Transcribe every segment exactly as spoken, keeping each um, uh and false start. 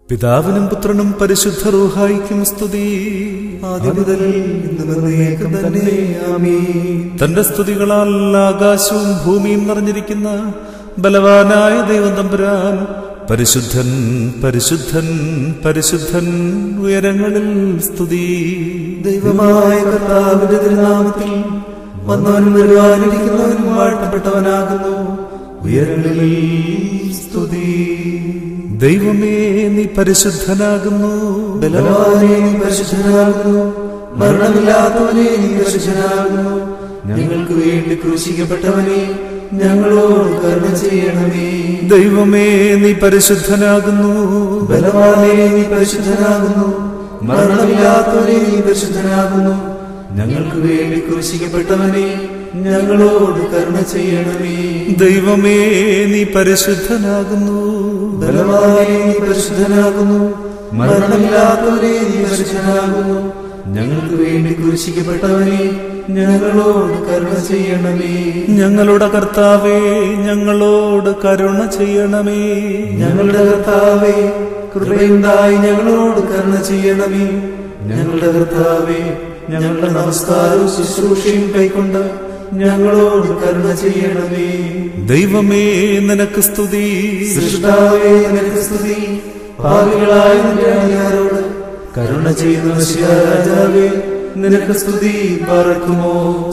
പിതാവിനും പുത്രനും പരിശുദ്ധ റൂഹായിക്കും സ്തുതി. ആദിമുതൽ ഇന്നുവരേക്കും തന്നെ ആമീൻ. തന്റെ സ്തുതികളാൽ ആകാശവും ഭൂമിയും നിറഞ്ഞിരിക്കുന്ന ബലവാനായ ദൈവം തമ്പുരാൻ പരിശുദ്ധൻ പരിശുദ്ധൻ പരിശുദ്ധൻ ഉയരങ്ങളിൽ സ്തുതി. ദൈവമായ കർത്താവിന്റെ തിരുനാമത്തിൽ വന്നവനും വരുവാനിരിക്കുന്നവനും വാഴ്ത്തപ്പെട്ടവനാകുന്നു. ഉയരങ്ങളിൽ സ്തുതി. ദൈവമേ, നീ പരിശുദ്ധനാകുന്നു. ബലവാനേ, നീ പരിശുദ്ധനാകുന്നു. മരണമില്ലാത്തവനെ, നീ പരിശുദ്ധനാകുന്നു. ഞങ്ങൾക്ക് വേണ്ടി ക്രൂശിക്കപ്പെട്ടവനെ, ഞങ്ങളോട് കരുണ ചെയ്യണമേ. ദൈവമേ, നീ പരിശുദ്ധനാകുന്നു. ബലവാനേ, നീ പരിശുദ്ധനാകുന്നു. മരണമില്ലാത്തവനെ, നീ പരിശുദ്ധനാകുന്നു. ഞങ്ങൾക്ക് വേണ്ടി ക്രൂശിക്കപ്പെട്ടവനെ, ഞങ്ങളോട് കരുണ ചെയ്യണമേ. ദൈവമേ, നീ പരിശുദ്ധനാകുന്നു. ബലവാനേ, നീ പരിശുദ്ധനാകുന്നു. മരണമില്ലാത്തവനെ, നീ പരിശുദ്ധനാകുന്നു. ഞങ്ങൾക്ക് വേണ്ടി ക്രൂശിക്കപ്പെട്ടവനെ, ഞങ്ങളോട് കരുണ ചെയ്യണമേ. ഞങ്ങളുടെ കർത്താവേ, ഞങ്ങളോട് കരുണ ചെയ്യണമേ. ഞങ്ങളുടെ കർത്താവേ, കൃപയുണ്ടായി ഞങ്ങളോട് കരുണ ചെയ്യണമേ. ഞങ്ങളുടെ കർത്താവേ, ഞങ്ങളുടെ നമസ്കാരവും ശുശ്രൂഷയും കൈക്കൊണ്ട് ഞങ്ങളോട് കരുണ ചെയ്യണമേ. ദൈവമേ, നിനക്ക് സ്തുതി. സൃഷ്ടാവേ, നിനക്ക് സ്തുതി. പാപികളായ നിന്റെ അടിയാരോട് കരുണ ചെയ്യുന്ന മശിഹാ രാജാവേ, നിനക്ക് സ്തുതി. പാർക്കുമോ.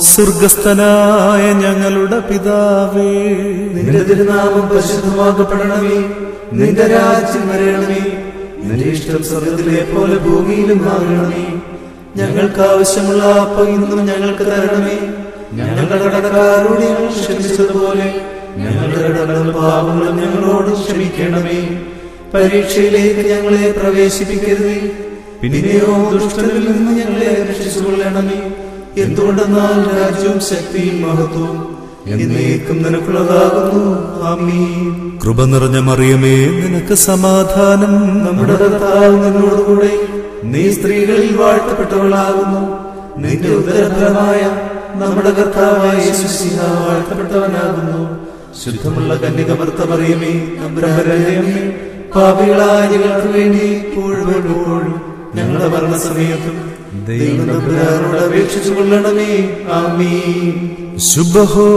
സ്വർഗസ്ഥനായ ഞങ്ങളുടെ പിതാവേ, നിന്റെ തിരുനാമം പരിശുദ്ധമാക്കപ്പെടണമേ. നിന്റെ രാജ്യം വരണമേ. നിന്റെ ഇഷ്ടം സ്വർഗത്തിലെ പോലെ ഭൂമിയിലും ആകണമേ. ഞങ്ങൾക്ക് ആവശ്യമുള്ള അപ്പം ഇന്നും ഞങ്ങൾക്ക് തരണമേ. ഞങ്ങളുടെ കടക്കാരോട് ഞങ്ങൾ ക്ഷമിച്ചതുപോലെ ഞങ്ങളുടെ കടങ്ങളും പാപങ്ങളും ഞങ്ങളോട് ക്ഷമിക്കണമേ. പരീക്ഷയിലേക്ക് ഞങ്ങളെ പ്രവേശിപ്പിക്കരുതേ, പിന്നെയോ ദുഷ്ടനിൽ നിന്ന് ഞങ്ങളെ രക്ഷിച്ചുകൊള്ളണമേ. എന്തുകൊണ്ടെന്നാൽ രാജ്യവും ശക്തിയും മഹത്വവും എന്നേക്കും നിനക്കുള്ളതാകുന്നു. ആമീൻ. കൃപ നിറഞ്ഞ മറിയമേ, നിനക്ക് സമാധാനം. നമ്മുടെ കർത്താവ് നിന്നോടുകൂടെ നീ സ്ത്രീകളിൽ വാഴ്ത്തപ്പെട്ടവളാകുന്നു. നിന്റെ ഉദരഫലമായ നമ്മുടെ കർത്താവായ യേശുമിശിഹ വാഴ്ത്തപ്പെട്ടവനാകുന്നു. ശുദ്ധമുള്ള കന്യകമർത്ത മറിയമേ, തമ്പുരാന്റെ അമ്മേ, പാപികളായ ഞങ്ങൾക്ക് വേണ്ടി ഇപ്പോഴും എപ്പോഴും ഞങ്ങളുടെ മരണസമയത്തും ദൈവം തമ്പുരാനോട് അപേക്ഷിച്ചു കൊള്ളണമേ. ആമീൻ. ശുഭഹോ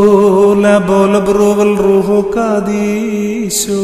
ലബോലബ്രോവൽ റൂഹോ കാദീശോ.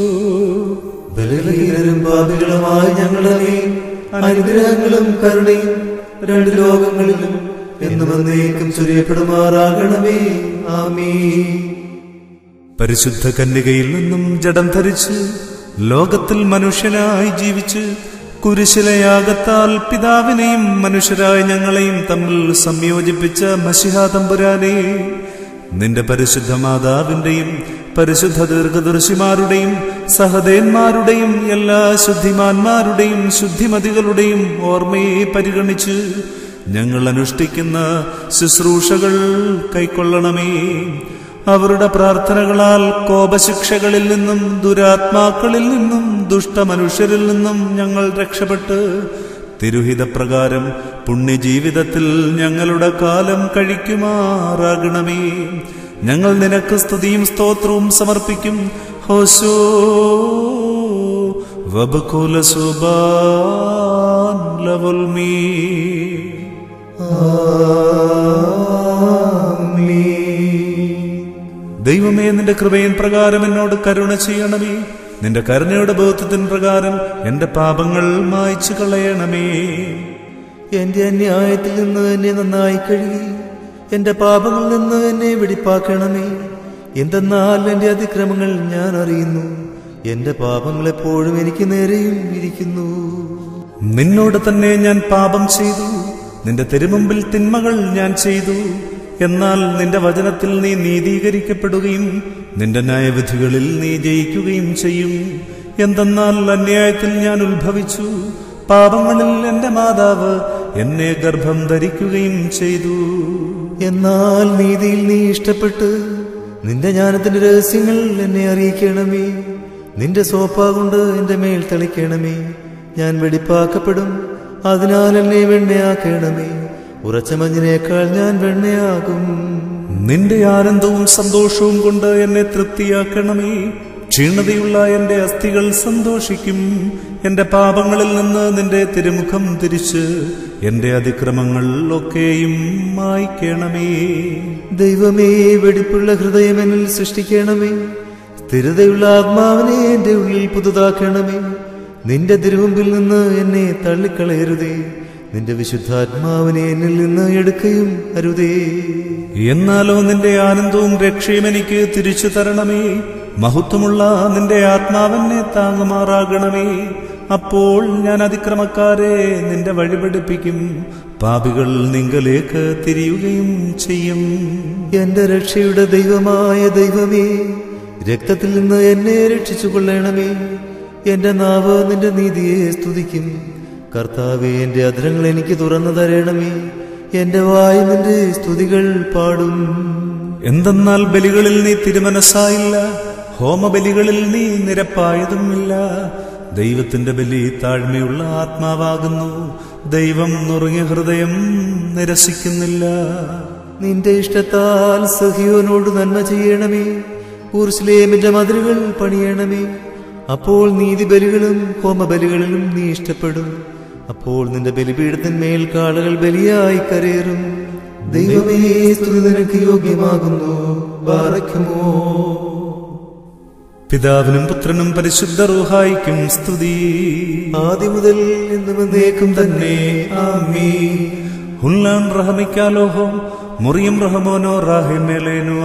ബലഹീനരും പാപികളുമായ ഞങ്ങളുടെ മേൽ അനുഗ്രഹങ്ങളും കരുണയും രണ്ട് ലോകങ്ങളിലും എന്നും എന്നേക്കും ചൊരിയപ്പെടുമാറാകണമേ. ആമീൻ. പരിശുദ്ധ കന്യകയിൽ നിന്നും ജഡം ധരിച്ച് ലോകത്തിൽ മനുഷ്യനായി ജീവിച്ച് കുരിശിലെ യാഗത്താൽ പിതാവിനെയും മനുഷ്യരായ ഞങ്ങളെയും തമ്മിൽ സംയോജിപ്പിച്ച മശിഹാ തമ്പുരാനെ, നിന്റെ പരിശുദ്ധ മാതാവിന്റെയും പരിശുദ്ധ ദീർഘദർശിമാരുടെയും സഹദേന്മാരുടെയും എല്ലാ ശുദ്ധിമാന്മാരുടെയും ശുദ്ധിമതികളുടെയും ഓർമ്മയെ പരിഗണിച്ച് ഞങ്ങൾ അനുഷ്ഠിക്കുന്ന ശുശ്രൂഷകൾ കൈക്കൊള്ളണമേ. അവരുടെ പ്രാർത്ഥനകളാൽ കോപശിക്ഷകളിൽ നിന്നും ദുരാത്മാക്കളിൽ നിന്നും ദുഷ്ടമനുഷ്യരിൽ നിന്നും ഞങ്ങൾ രക്ഷപ്പെട്ട് തിരുഹിതപ്രകാരം പുണ്യജീവിതത്തിൽ ഞങ്ങളുടെ കാലം കഴിക്കുമാറാകണമേ. ഞങ്ങൾ നിനക്ക് സ്തുതിയും സ്തോത്രവും സമർപ്പിക്കും. ഹോശോ വബകുല സുബാൻ ലവൽമീ. ദൈവമേ, നിന്റെ കൃപയിൻ പ്രകാരം എന്നോട് കരുണ ചെയ്യണമേ. നിന്റെ കരുണയുടെ ബോധത്തിൻ പ്രകാരം എന്റെ പാപങ്ങൾ മായ്ച്ചു കളയണമേ. എന്റെ അന്യായത്തിൽ നിന്ന് എന്നെ നന്നായി കഴുകി എന്റെ പാപങ്ങളിൽ നിന്ന് എന്നെ വെടിപ്പാക്കണമേ. എന്തെന്നാൽ എന്റെ അതിക്രമങ്ങൾ ഞാൻ അറിയുന്നു, എന്റെ പാപങ്ങൾ എപ്പോഴും എനിക്ക് നേരെയും ഇരിക്കുന്നു. നിന്നോട് തന്നെ ഞാൻ പാപം ചെയ്തു, നിന്റെ തിരുമുമ്പിൽ തിന്മകൾ ഞാൻ ചെയ്തു. എന്നാൽ നിന്റെ വചനത്തിൽ നീ നീതീകരിക്കപ്പെടുകയും നിന്റെ ന്യായവിധികളിൽ നീ ജയിക്കുകയും ചെയ്യും. എന്തെന്നാൽ അന്യായത്തിൽ ഞാൻ ഉത്ഭവിച്ചു, പാപങ്ങളിൽ എന്റെ മാതാവ് എന്നെ ഗർഭം ധരിക്കുകയും ചെയ്തു. എന്നാൽ നീതിയിൽ നീ ഇഷ്ടപ്പെട്ട് നിന്റെ ജ്ഞാനത്തിന്റെ രഹസ്യങ്ങൾ എന്നെ അറിയിക്കണമേ. നിന്റെ സോപ്പാ കൊണ്ട് എന്റെ മേൽ തളിക്കണമേ. ഞാൻ വെടിപ്പാക്കപ്പെടും, അതിനാൽ എന്നെ വെണ്ണയാക്കണമേ. ഉറച്ച മഞ്ഞിനേക്കാൾ ഞാൻ വെണ്ണയാകും. നിന്റെ ആനന്ദവും സന്തോഷവും കൊണ്ട് എന്നെ തൃപ്തിയാക്കണമേ. ക്ഷീണതയുള്ള എന്റെ അസ്ഥികൾ സന്തോഷിക്കും. എന്റെ പാപങ്ങളിൽ നിന്ന് നിന്റെ തിരുമുഖം തിരിച്ച് എന്റെ അതിക്രമങ്ങൾ ഒക്കെയും മായ്ക്കണമേ. ദൈവമേ, വെടിപ്പുള്ള ഹൃദയം എന്നിൽ സൃഷ്ടിക്കണമേ. സ്ഥിരതയുള്ള ആത്മാവിനെ എന്റെ ഉള്ളിൽ പുതുതാക്കണമേ. നിന്റെ തിരുമുമ്പിൽ നിന്ന് എന്നെ തള്ളിക്കളയരുതേ. നിന്റെ വിശുദ്ധാത്മാവിനെ എന്നിൽ നിന്ന് എടുക്കുകയും അരുതേ. എന്നാലോ നിന്റെ ആനന്ദവും രക്ഷയും എനിക്ക് തിരിച്ചു തരണമേ. മഹത്വമുള്ള നിന്റെ ആത്മാവെന്നെ താങ്ങുമാറാകണമേ. അപ്പോൾ ഞാൻ അതിക്രമക്കാരെ നിന്റെ വഴി പഠിപ്പിക്കും. പാപികൾ നിങ്കലേക്ക് തിരിയുകയും ചെയ്യും. എന്റെ രക്ഷയുടെ ദൈവമായ ദൈവമേ, രക്തത്തിൽ നിന്ന് എന്നെ രക്ഷിച്ചു കൊള്ളണമേ. എന്റെ നാവ് നിന്റെ നീതിയെ സ്തുതിക്കും. കർത്താവേ, എന്റെ അധരങ്ങൾ എനിക്ക് തുറന്നു തരണമേ. എന്റെ വായ് നിന്റെ സ്തുതികൾ പാടും. എന്തെന്നാൽ ബലികളിൽ നീ തിരുമനസ്സായില്ല, ഹോമബലികളിൽ നീ നിരപ്പായതുമില്ല. ദൈവത്തിന്റെ ബലി താഴ്മയുള്ള ആത്മാവാകുന്നു. ദൈവം നുറുങ്ങിയ ഹൃദയം നിരസിക്കുന്നില്ല. നിന്റെ ഇഷ്ടത്താൽ സഹിയോനോട് നന്മ ചെയ്യണമേ. യെരൂശലേമിന്റെ മതിലുകൾ പണിയണമേ. അപ്പോൾ നീതിബലികളും ഹോമബലികളിലും നീ ഇഷ്ടപ്പെടും. അപ്പോൾ നിന്റെ ബലിപീഠത്തിന്മേൽ കാളകൾ ബലിയായി കരയേറും. ദൈവമേ, സ്തുതി നിനക്ക് യോഗ്യമാകുന്നു. ബാറക്കുമോ. പിതാവിനും പുത്രനും പരിശുദ്ധ റൂഹായിക്കും സ്തുതി. ആദ്യം മുതൽ എന്നും എന്നേക്കും തന്നെ. ആമീൻ. ഹുല്ലാൻ റഹമിക്കാലോഹോ മുറിയും റഹമോനോ റാഹിമേലേനു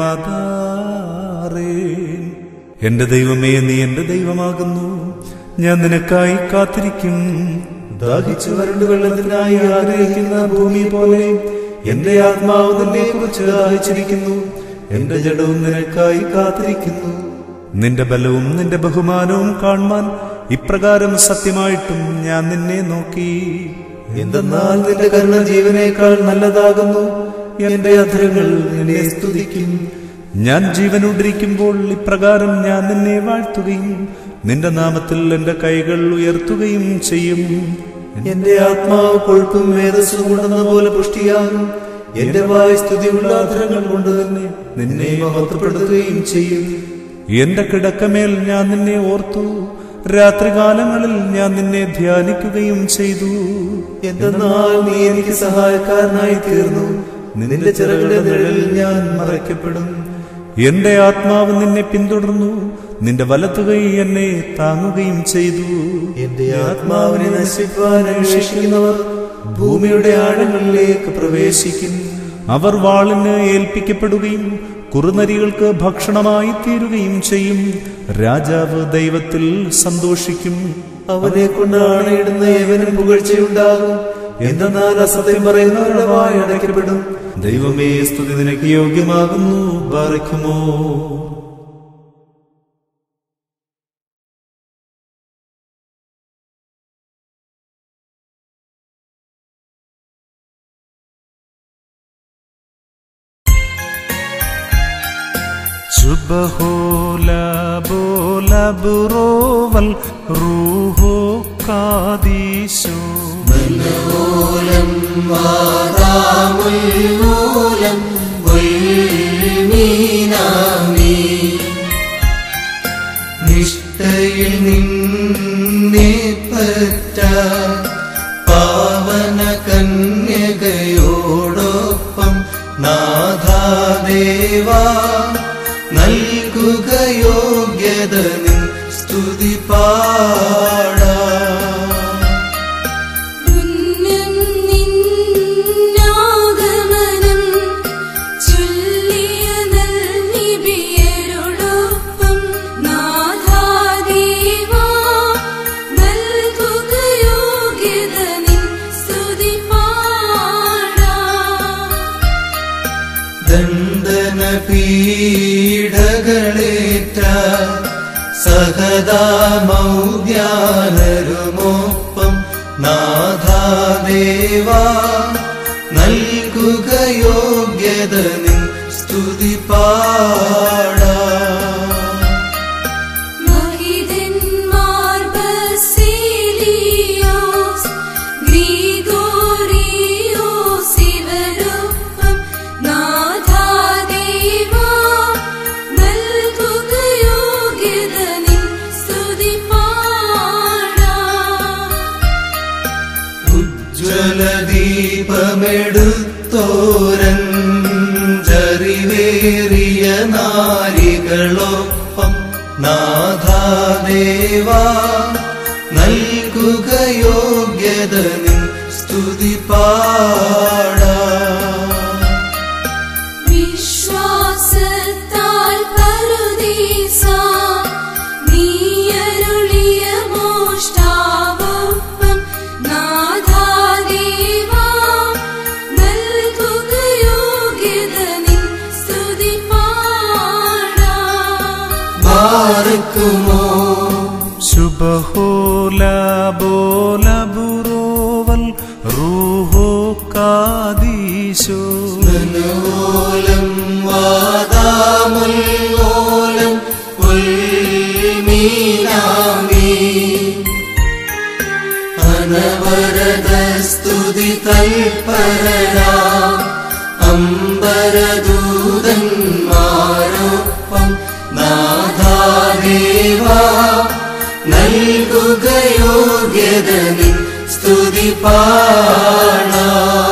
ആകാരേൻ. എന്റെ ദൈവമേ, നീ എന്റെ ദൈവമാകുന്നു. ഞാൻ നിനക്കായി കാത്തിരിക്കും. ദാഹിച്ചു വരണ്ടു വെള്ളത്തിനായി ആഗ്രഹിക്കുന്ന ഭൂമി പോലെ എന്റെ ആത്മാവ് നിന്നെ കുറിച്ച് ദാഹിച്ചിരിക്കുന്നു. എന്റെ ജഡവും നിനക്കായി കാത്തിരിക്കുന്നു. നിന്റെ ബലവും നിന്റെ ബഹുമാനവും കാണുവാൻ ഇപ്രകാരം സത്യമായിട്ടും ഞാൻ നിന്നെ നോക്കി. എന്തെന്നാൽ നിന്റെ കരുണ ജീവനേക്കാൾ നല്ലതാകുന്നു. എന്റെ അധരങ്ങൾ നിന്നെ സ്തുതിക്കും. ഞാൻ ജീവനോടിരിക്കുമ്പോൾ ഇപ്രകാരം ഞാൻ നിന്നെ വാഴ്ത്തുകയും നിന്റെ നാമത്തിൽ എന്റെ കൈകൾ ഉയർത്തുകയും ചെയ്യും. എന്റെ ആത്മാവ് കൊഴുപ്പും മേധസ്സും കൊണ്ടെന്ന പോലെ പുഷ്ടിയാകും. എന്റെ വായ് സ്തുതിയുള്ള അധരങ്ങൾ കൊണ്ട് തന്നെ നിന്നെ മഹത്വപ്പെടുത്തുകയും ചെയ്യും. എന്റെ കിടക്കമേൽ ഞാൻ നിന്നെ ഓർത്തു. രാത്രികാലങ്ങളിൽ ഞാൻ നിന്നെ ധ്യാനിക്കുകയും ചെയ്തു. എന്തെന്നാൽ നീ എനിക്ക് സഹായക്കാരനായി തീർന്നു. നിന്റെ ചിറകുകളുടെ നിഴലിൽ ഞാൻ മറയ്ക്കപ്പെടും. എന്റെ ആത്മാവ് നിന്നെ പിന്തുടർന്നു. നിന്റെ വലത്തുകൈ എന്നെ താങ്ങുകയും ചെയ്തു. എന്റെ ആത്മാവിനെ നശിപ്പാൻ അന്വേഷിക്കുന്നവർ ഭൂമിയുടെ ആഴങ്ങളിലേക്ക് പ്രവേശിക്കും. അവർ വാളിന് ഏൽപ്പിക്കപ്പെടുകയും കുറുനരികൾക്ക് ഭക്ഷണമായി തീരുകയും ചെയ്യും. രാജാവ് ദൈവത്തിൽ സന്തോഷിക്കും. അവനെ കൊണ്ട് ആണയിടുന്ന ഏവനും പുകഴ്ചയുണ്ടാകും. എന്തെന്നാൽ അസത്യം പറയുന്നവരുടെ വായ അടയ്ക്കപ്പെടും. ദൈവമേ, സ്തുതി നിനക്ക് യോഗ്യമാകുന്നു. ബാറക്കുമോ. സുബ്ഹോല ബോല ബുറോവൽ റൂഹോ കാദീശോ മനോലം മാറാമുൽ മൂലം വൽമീനാമി. നിഷ്ഠയിൽ നിന്നെ പറ്റ പാവന കന്യകയോടൊപ്പം നാഥാദേവാ നൽകുക യോഗ്യത നിൻ സ്തുതി പാടാ. പീഡകളേറ്റ സഹദാമൗദ്യാനരുമൊപ്പം നാഥാദേവാ നൽകുക യോഗ്യത നിൻ സ്തുതി പാടാ. നൽകുക യോഗ്യത വലിപ്പമെടുത്തോരഞ്ചറിവേറിയ നാരികളൊപ്പം നാഥാദേവാ നൽകുക യോഗ്യത നിൻ സ്തുതി പാടാ. വിശ്വാസത്താൽ പറുദീസ നീയരുളിയ മോഷ്ടാവൊപ്പം നാഥാദേവാ നൽകുക യോഗ്യത നിൻ സ്തുതി പാടാ. ബാരക്കുമോ ശുഭഹോലബോലബുറോവൽ റൂഹോ കാദീശോ നനോലം വാദാമുല്ലോലം ഉൽമീനാമി അനവരത സ്തുതി തൽപരരാ അംബരദൂതന്മാരൊപ്പം നാഥാദേവാ നൽകുക യോഗ്യത നിൻ സ്തുതി പാടാ.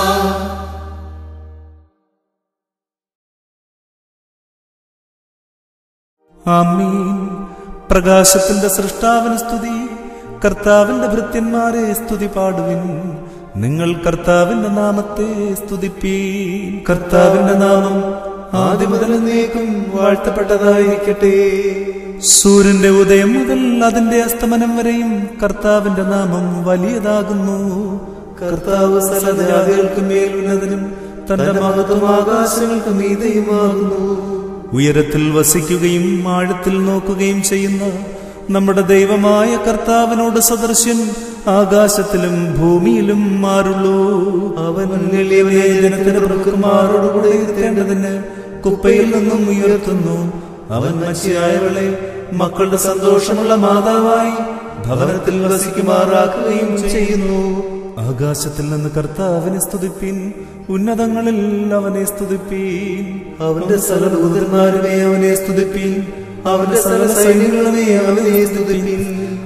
ആമീൻ. പ്രകാശത്തിന്റെ സൃഷ്ടാവിന് സ്തുതി. കർത്താവിന്റെ ഭൃത്യന്മാരെ സ്തുതി പാടുവിൻ. നിങ്ങൾ കർത്താവിന്റെ നാമത്തെ സ്തുതിപ്പീൻ. കർത്താവിന്റെ നാമം ആദ്യം മുതൽ എന്നേക്കും വാഴ്ത്തപ്പെട്ടതായിരിക്കട്ടെ. സൂര്യന്റെ ഉദയം മുതൽ അതിന്റെ അസ്തമനം വരെയും കർത്താവിന്റെ നാമം വലിയതാകുന്നു. കർത്താവ് സകലജാതികൾക്ക് മേൽ ഉന്നതനും തന്റെ മഹത്വം ആകാശങ്ങൾക്ക് മീതെയുമാകുന്നു. ഉയരത്തിൽ വസിക്കുകയും ആഴത്തിൽ നോക്കുകയും ചെയ്യുന്ന നമ്മുടെ ദൈവമായ കർത്താവിനോട് സദൃശ്യൻ ആകാശത്തിലും ഭൂമിയിലും മാറുള്ളൂ. അവൻ എളിയവനെ ജനത്തിന്റെ പ്രഭുക്കന്മാരോടുകൂടെ ഇരുത്തേണ്ടതിന് കുപ്പയിൽ നിന്നും ഉയർത്തുന്നു. അവൻ മച്ചിയായവളെ മക്കളുടെ സന്തോഷമുള്ള മാതാവായി ഭവനത്തിൽ വസിക്കുമാറാക്കുകയും ചെയ്യുന്നു. ആകാശത്തിൽ നിന്ന് കർത്താവിനെ സ്തുതിപ്പിൻ, ഉന്നതങ്ങളിൽ അവനെ സ്തുതിപ്പീൻ. അവന്റെ സകല ദൂതന്മാരുമേ അവനെ സ്തുതിപ്പീൻ, അവന്റെ സകല സൈന്യങ്ങളുമേ അവനെ സ്തുതിപ്പീൻ.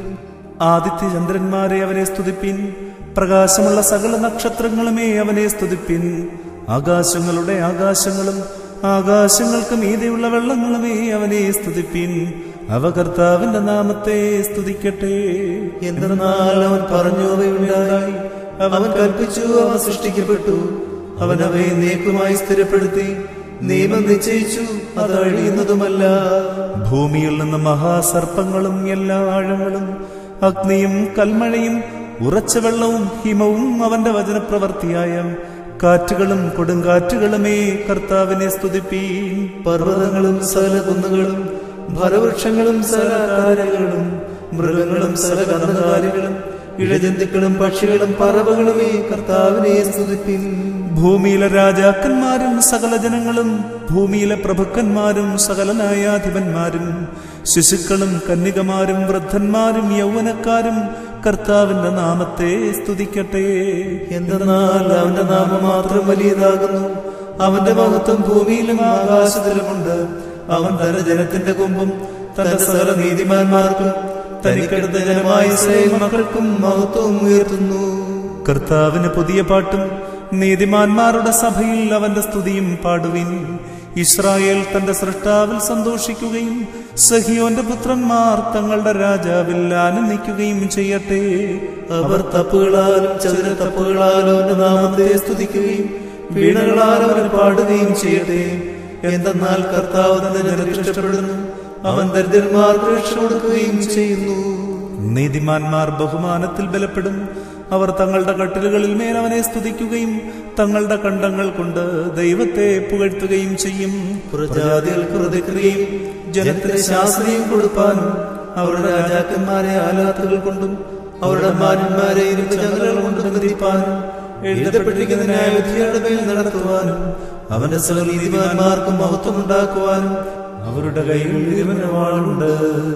ആദിത്യ ചന്ദ്രന്മാരെ അവനെ സ്തുതിപ്പിൻ, പ്രകാശമുള്ള സകല നക്ഷത്രങ്ങളുമേ അവനെ സ്തുതിപ്പിൻ. ആകാശങ്ങളുടെ ആകാശങ്ങളും ആകാശങ്ങൾക്ക് മീതെയുള്ള വെള്ളങ്ങളുമേ അവനെ സ്തുതിപ്പിൻ. അവ കർത്താവിന്റെ നാമത്തെ സ്തുതിക്കട്ടെ. എന്തെന്നാൽ അവൻ പറഞ്ഞു അവയുണ്ടായി, അവൻ കൽപ്പിച്ചു അവ സൃഷ്ടിക്കപ്പെട്ടു. അവൻ അവയെ നീക്കുമായി സ്ഥിരപ്പെടുത്തി, നിയമം നിശ്ചയിച്ചു, അത് അഴിയുന്നതുമല്ല. ഭൂമിയിൽ നിന്ന് മഹാസർപ്പങ്ങളും എല്ലാ ആഴങ്ങളും അഗ്നിയും കൽമഴയും ഉറച്ച വെള്ളവും ഹിമവും അവന്റെ വചനപ്രവർത്തിയായ കാറ്റുകളും കൊടുങ്കാറ്റുകളുമേ കർത്താവിനെ സ്തുതിപ്പീൻ. പർവ്വതങ്ങളും സകല കുന്നുകളും ഫലവൃക്ഷങ്ങളും സകല കാരകളും മൃഗങ്ങളും സകല കന്നുകാലികളും ഇഴജന്തുക്കളും പക്ഷികളും പറവകളുമേ കർത്താവിനെ സ്തുതിപ്പിൻ. ഭൂമിയിലെ രാജാക്കന്മാരും സകല ജനങ്ങളും ഭൂമിയിലെ പ്രഭുക്കന്മാരും സകല ന്യായാധിപന്മാരും ശിശുക്കളും കന്യകമാരും വൃദ്ധന്മാരും യൗവനക്കാരും കർത്താവിന്റെ നാമത്തെ സ്തുതിക്കട്ടെ. എന്തെന്നാൽ അവന്റെ നാമം മാത്രം വലിയതാകുന്നു, അവന്റെ മഹത്വം ഭൂമിയിലും ആകാശത്തിലുമുണ്ട്. അവൻ തന്റെ ജനത്തിന്റെ കൊമ്പും തന്റെ സകല നീതിമാന്മാർക്കും തനിക്കടുത്ത ജനമായ ഇസ്രായേൽ മക്കൾക്കും മഹത്വം ഉയർത്തുന്നു. കർത്താവിന് പുതിയ പാട്ടും നീതിമാന്മാരുടെ സഭയിൽ അവന്റെ സ്തുതിയും പാടുവിൻ. ഇസ്രായേൽ തന്റെ സൃഷ്ടാവിൽ സന്തോഷിക്കുകയും സഹിയോന്റെ പുത്രന്മാർ തങ്ങളുടെ രാജാവിൽ ആനന്ദിക്കുകയും ചെയ്യട്ടെ. അവർ തപ്പുകളാലും ചതുര തപ്പുകളാലും അവന്റെ നാമത്തെ സ്തുതിക്കുകയും വീണകളാൽ അവനെ പാടുകയും ചെയ്യട്ടെ. എന്തെന്നാൽ കർത്താവ് തന്റെ ജനത്തെ ഇഷ്ടപ്പെടുന്നു, അവൻ ദരിദ്രന്മാർക്ക് രക്ഷ കൊടുക്കുകയും ചെയ്യുന്നു. നീതിമാന്മാർ ബഹുമാനത്തിൽ ബലപ്പെടും. അവർ തങ്ങളുടെ കട്ടിലുകളിൽ മേൽ അവനെ സ്തുതിക്കുകയും തങ്ങളുടെ കണ്ടങ്ങൾ കൊണ്ട് ദൈവത്തെ പുകഴ്ത്തുകയും ചെയ്യും. പ്രജാതികൾക്ക് ഹൃദയക്രിയയും ജനത്തിന് ശാസ്ത്രീയം കൊടുപ്പാനും അവരുടെ രാജാക്കന്മാരെ ആലാത്തുകൾ കൊണ്ടും അവരുടെ മാന്യന്മാരെ ഇരുചങ്ങലകൾ കൊണ്ട് ബന്ധിപ്പാനും എഴുതപ്പെട്ടിരിക്കുന്ന ന്യായവിധിയുടെ മേൽ നടത്തുവാനും അവന്റെ സകല നീതിമാന്മാർക്ക് മഹത്വം ഉണ്ടാക്കുവാനും അവരുടെ കയ്യിൽ ഇരുവന്റെ വാളുണ്ട്.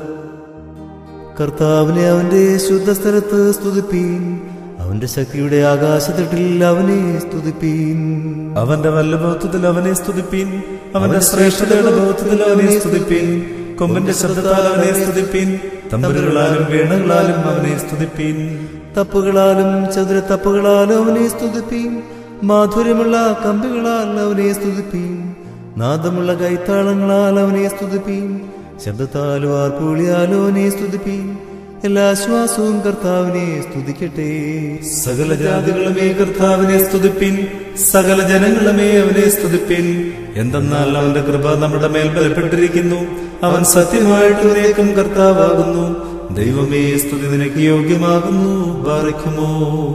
കർത്താവിനെ അവന്റെ ശുദ്ധസ്ഥലത്ത് സ്തുതിപ്പീൻ, അവന്റെ ശക്തിയുടെ ആകാശത്തട്ടിൽ അവനെ സ്തുതിപ്പീൻ. അവന്റെ വല്ലഭത്വത്തിൽ അവനെ സ്തുതിപ്പീൻ, അവന്റെ ശ്രേഷ്ഠതയുടെ ബോധത്തിൽ അവനെ സ്തുതിപ്പീൻ. കൊമ്പന്റെ ശബ്ദത്താൽ അവനെ സ്തുതിപ്പീൻ, തമ്പുരുകളാലും വീണകളാലും അവനെ സ്തുതിപ്പീൻ. തപ്പുകളാലും ചതുര തപ്പുകളാലും അവനെ സ്തുതിപ്പീൻ, മാധുര്യമുള്ള കമ്പികളാൽ അവനെ സ്തുതിപ്പീൻ, നാദമുള്ള കൈത്താളങ്ങളാൽ അവനെ സ്തുതിപ്പീൻ, ശബ്ദത്താലോ ആർപ്പുവിളിയാലോ അവനെ സ്തുതിപ്പീൻ. എല്ലാ ശ്വാസവും കർത്താവിനെ സ്തുതിക്കട്ടെ. സകല ജാതികളുമേ കർത്താവിനെ സ്തുതിപ്പിൻ, സകല ജനങ്ങളുമേ അവനെ സ്തുതിപ്പിൻ. എന്തെന്നാൽ അവന്റെ കൃപ നമ്മുടെ മേൽ ബലപ്പെട്ടിരിക്കുന്നു, അവൻ സത്യമായിട്ട് നേക്കും കർത്താവാകുന്നു. ദൈവമേ, സ്തുതി നിനക്ക് യോഗ്യമാകുന്നു. ബാറയ്ക്കുമോ.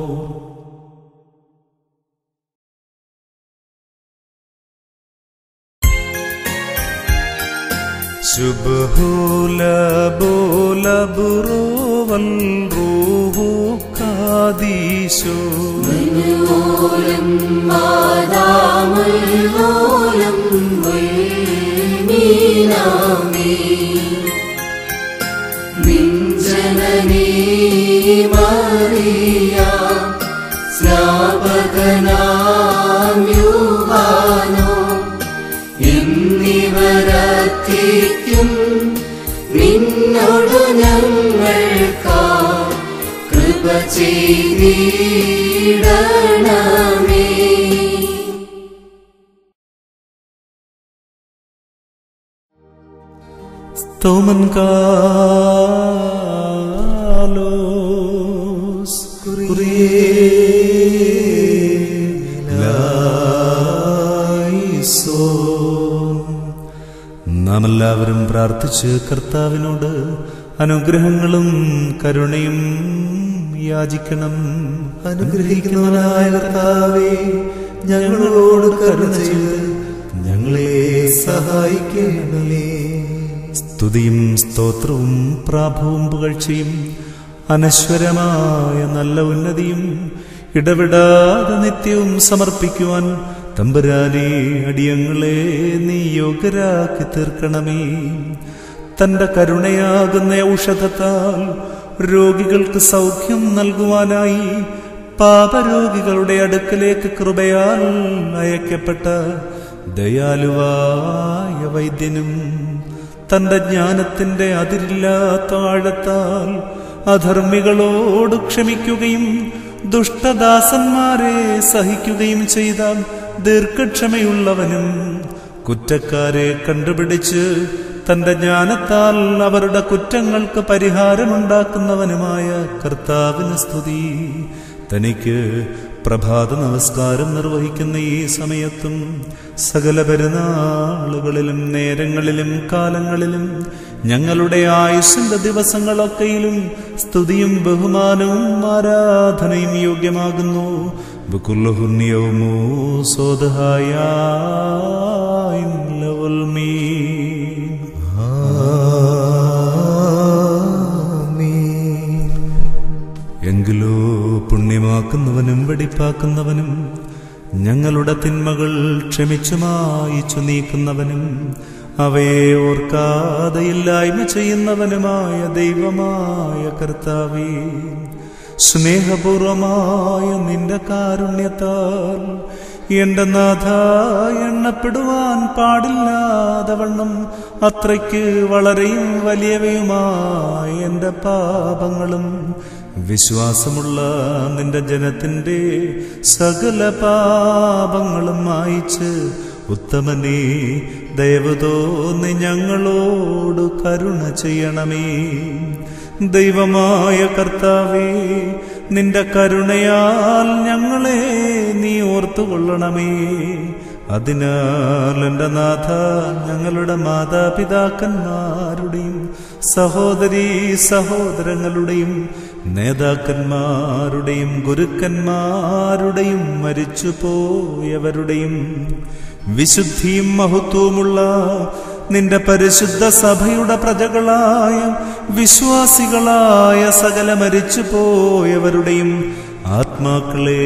ശുഭഹൂല ബോല ബുറോവൽ റൂഹു കാദീശോ ഓലം മാതാമുൽ ഓലം മീനാമി മിഞ്ചനനീ മറിയ സ്നാപകനാം യൂഹാനോ എന്നിവരത്തിക്കും നിന്നോടു ഞങ്ങൾക്കാ കൃപ ചെയ്തിടണമേ. സ്തോമൻ കാലോസ് നാം എല്ലാവരും പ്രാർത്ഥിച്ച് കർത്താവിനോട് അനുഗ്രഹങ്ങളും കരുണയും യാചിക്കണം. അനുഗ്രഹിക്കുന്നവനായ കർത്താവേ, ഞങ്ങളോട് കരുണ ചെയ്ത് ഞങ്ങളെ സഹായിക്കണമേ. സ്തുതിയും സ്തോത്രവും പ്രാഭവും പുകഴ്ചയും അനശ്വരമായ നല്ല ഉന്നതിയും ഇടവിടാതെ നിത്യവും സമർപ്പിക്കുവാൻ തമ്പുരാനെ അടിയങ്ങളെ നീ യോഗ്യരാക്കി തീർക്കണമേ. തന്റെ കരുണയാകുന്ന ഔഷധത്താൽ രോഗികൾക്ക് സൗഖ്യം നൽകുവാനായി പാപരോഗികളുടെ അടുക്കലേക്ക് കൃപയാൽ അയക്കപ്പെട്ട ദയാലുവായ വൈദ്യനും തന്റെ ജ്ഞാനത്തിന്റെ അതിരില്ലാത്ത ആഴത്താൽ അധർമ്മികളോട് ക്ഷമിക്കുകയും ദുഷ്ടദാസന്മാരെ സഹിക്കുകയും ചെയ്ത ദീർഘക്ഷമയുള്ളവനും കുറ്റക്കാരെ കണ്ടുപിടിച്ച് തന്റെ ജ്ഞാനത്താൽ അവരുടെ കുറ്റങ്ങൾക്ക് പരിഹാരമുണ്ടാക്കുന്നവനുമായ കർത്താവിന് സ്തുതി. തനിക്ക് പ്രഭാത നമസ്കാരം നിർവഹിക്കുന്ന ഈ സമയത്തും സകല പെരുന്നാളുകളിലും നേരങ്ങളിലും കാലങ്ങളിലും ഞങ്ങളുടെ ആയുസ്സിന്റെ ദിവസങ്ങളൊക്കെയിലും സ്തുതിയും ബഹുമാനവും ആരാധനയും യോഗ്യമാകുന്നു. ബുക്കുല്ലഹുന്യവുമോ സോദഹായ എങ്കിലോ പുണ്യമാക്കുന്നവനും വെടിപ്പാക്കുന്നവനും ഞങ്ങളുടെ തിന്മകൾ ക്ഷമിച്ചു മായിച്ചു നീക്കുന്നവനും അവയെ ഓർക്കാതെയില്ലായ്മ ചെയ്യുന്നവനുമായ ദൈവമായ കർത്താവേ, സ്നേഹപൂർവമായ നിന്റെ കാരുണ്യത്താൽ എന്റെ നാഥ എണ്ണപ്പെടുവാൻ പാടില്ലാതെ വണ്ണം അത്രയ്ക്ക് വളരെയും വലിയവയുമായ എന്റെ പാപങ്ങളും വിശ്വാസമുള്ള നിന്റെ ജനത്തിന്റെ സകല പാപങ്ങളും മായിച്ച് ഉത്തമനേ ദയവ് തോന്നി ഞങ്ങളോട് കരുണ ചെയ്യണമേ. ദൈവമായ കർത്താവേ, നിന്റെ കരുണയാൽ ഞങ്ങളെ നീ ഓർത്തുകൊള്ളണമേ. അതിനാൽ എന്റെ നാഥ, ഞങ്ങളുടെ മാതാപിതാക്കന്മാരുടെയും സഹോദരീ സഹോദരങ്ങളുടെയും നേതാക്കന്മാരുടെയും ഗുരുക്കന്മാരുടെയും മരിച്ചുപോയവരുടെയും വിശുദ്ധിയും മഹത്വവുമുള്ള നിന്റെ പരിശുദ്ധ സഭയുടെ പ്രജകളായ വിശ്വാസികളായ സകല മരിച്ചുപോയവരുടെയും ആത്മാക്കളെ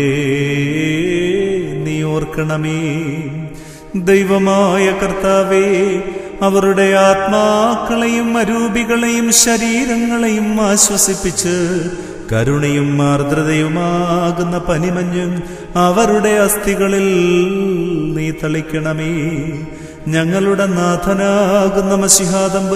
നീ ഓർക്കണമേ. ദൈവമായ കർത്താവേ, അവരുടെ ആത്മാക്കളെയും അരൂപികളെയും ശരീരങ്ങളെയും ആശ്വസിപ്പിച്ച് കരുണയും ആർദ്രതയുമാകുന്ന പനിമഞ്ഞും അവരുടെ അസ്ഥികളിൽ നീ തളിക്കണമേ. ഞങ്ങളുടെ നാഥനാകുന്ന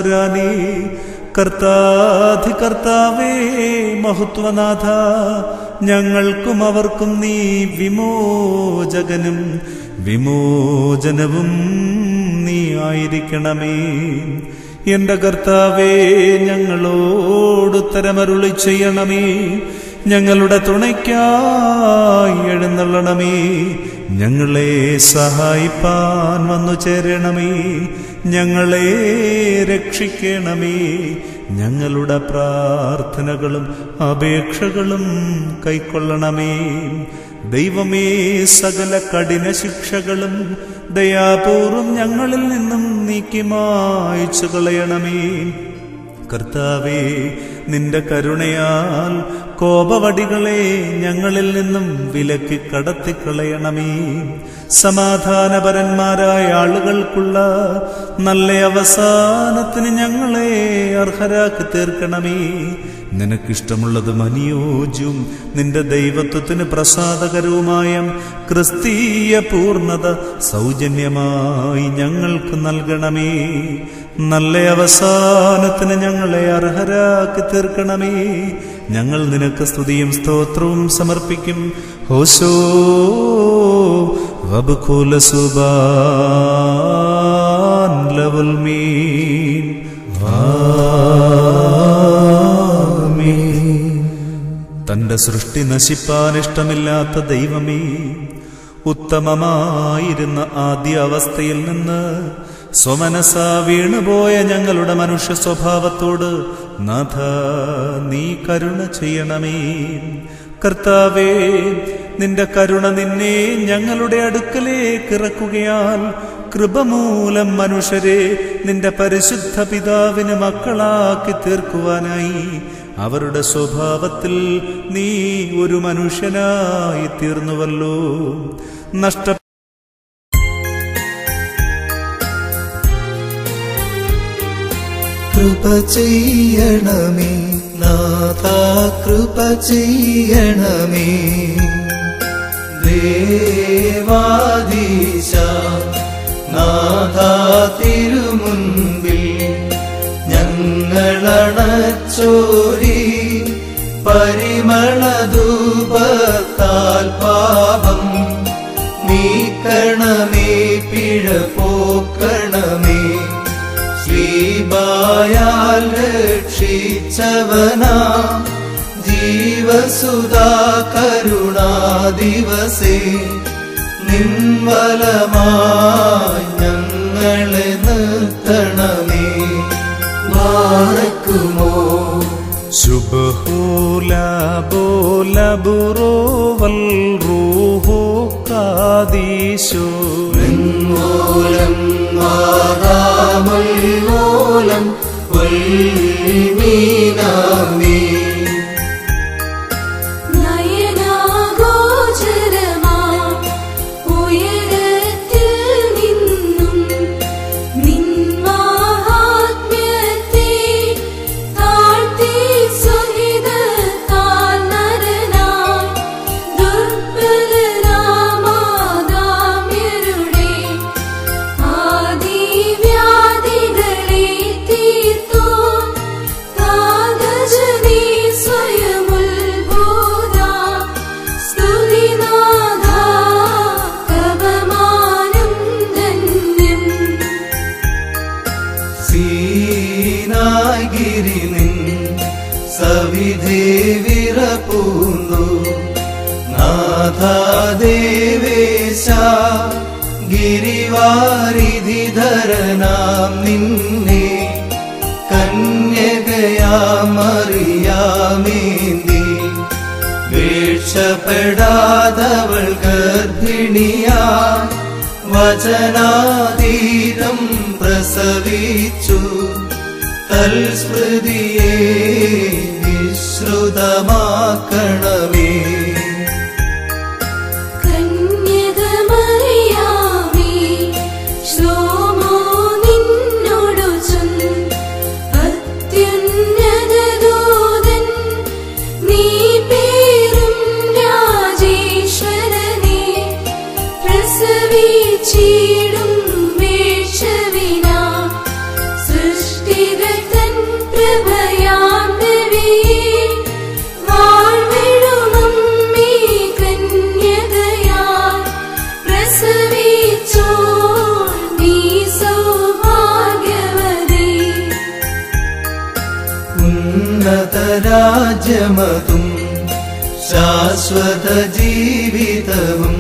മശിഹാതമ്പുരാനേ, കർത്താധികർത്താവേ, മഹത്വനാഥ, ഞങ്ങൾക്കും അവർക്കും നീ വിമോചകനും വിമോചനവും നീ ആയിരിക്കണമേ. എന്റെ കർത്താവേ, ഞങ്ങളോട് ഉത്തരമരുളി ചെയ്യണമേ. ഞങ്ങളുടെ തുണയ്ക്കായി എഴുന്നള്ളണമേ. ഞങ്ങളെ സഹായിപ്പാൻ വന്നു ചേരണമേ. ഞങ്ങളെ രക്ഷിക്കണമേ. ഞങ്ങളുടെ പ്രാർത്ഥനകളും അപേക്ഷകളും കൈക്കൊള്ളണമേ. ദൈവമേ, സകല കഠിന ശിക്ഷകളും ദയാപൂർവം ഞങ്ങളിൽ നിന്നും നീക്കി മായ്ച്ചു കളയണമേ. കർത്താവേ, നിന്റെ കരുണയാൽ കോപവടികളെ ഞങ്ങളിൽ നിന്നും വിലക്കി കടത്തിക്കളയണമേ. സമാധാനപരന്മാരായ ആളുകൾക്കുള്ള നല്ല അവസാനത്തിന് ഞങ്ങളെ അർഹരാക്കി തീർക്കണമേ. നിനക്കിഷ്ടമുള്ളതും അനുയോജ്യവും നിന്റെ ദൈവത്വത്തിന് പ്രസാദകരവുമായ ക്രിസ്തീയ പൂർണ്ണത സൗജന്യമായി ഞങ്ങൾക്ക് നൽകണമേ. നല്ല അവസാനത്തിന് ഞങ്ങളെ അർഹരാക്കി തീർക്കണമേ. ഞങ്ങൾ നിനക്ക് സ്തുതിയും സ്തോത്രവും സമർപ്പിക്കും. ഹോശോ വബ്ഖുല സുബാൻ ലവൽ മീൻ. തന്റെ സൃഷ്ടി നശിപ്പാൻ ഇഷ്ടമില്ലാത്ത ദൈവമേ, ഉത്തമമായിരുന്ന ആദ്യ അവസ്ഥയിൽ നിന്ന് സ്വമനസ വീണുപോയ ഞങ്ങളുടെ മനുഷ്യ സ്വഭാവത്തോട് നാഥ നീ കരുണ ചെയ്യണമേ. കർത്താവേ, നിന്റെ കരുണ നിന്നെ ഞങ്ങളുടെ അടുക്കലേക്ക് ഇറക്കുകയാൽ കൃപമൂലം മനുഷ്യരെ നിന്റെ പരിശുദ്ധ പിതാവിന് മക്കളാക്കി തീർക്കുവാനായി അവരുടെ സ്വഭാവത്തിൽ നീ ഒരു മനുഷ്യനായി തീർന്നുവല്ലോ. നഷ്ട കൃപ ചെയ്യണമേ നാഥ, കൃപ ചെയ്യണമേ. ദേവാധീശ നാഥ, തിരുമുൻപിൽ ഞങ്ങളണച്ചോരി പരിമളധൂപത്താൽ പാപം നീക്കണമേ, പിഴ പോക്കണമേ. ശ്രീബായാൽ രക്ഷിച്ചവനാ ജീവസുധാ കരുണാദിവസേ നിൻവലമായി ഞങ്ങളെ നിർത്തണമേ. വാഴ്ക്കുമോ ശുഭഹൂല ബോല ബുറോവൽ റൂഹോ കാദീശോ മൂലം വാദാമൂലം വൽമീനാമേ. സവിധേവിറപ്പൂന്നു നാഥാദേവേശ ഗിരിവാരിധിധരനാം നിന്നെ കന്യകയാമറിയാമേന്തി വീഴ്ചപ്പെടാതവൾ ഗർഭിണിയാ വചനാതീതം പ്രസവിച്ചു. തൽസ്മൃതിയെ വിശ്രുതമാക്കണമേ. സൃഷ്ടികർത്തൻ പ്രഭയാം ദേവി വാഴ്വ ഉന്നതരാജ്യമതും ശാശ്വത ജീവിതവും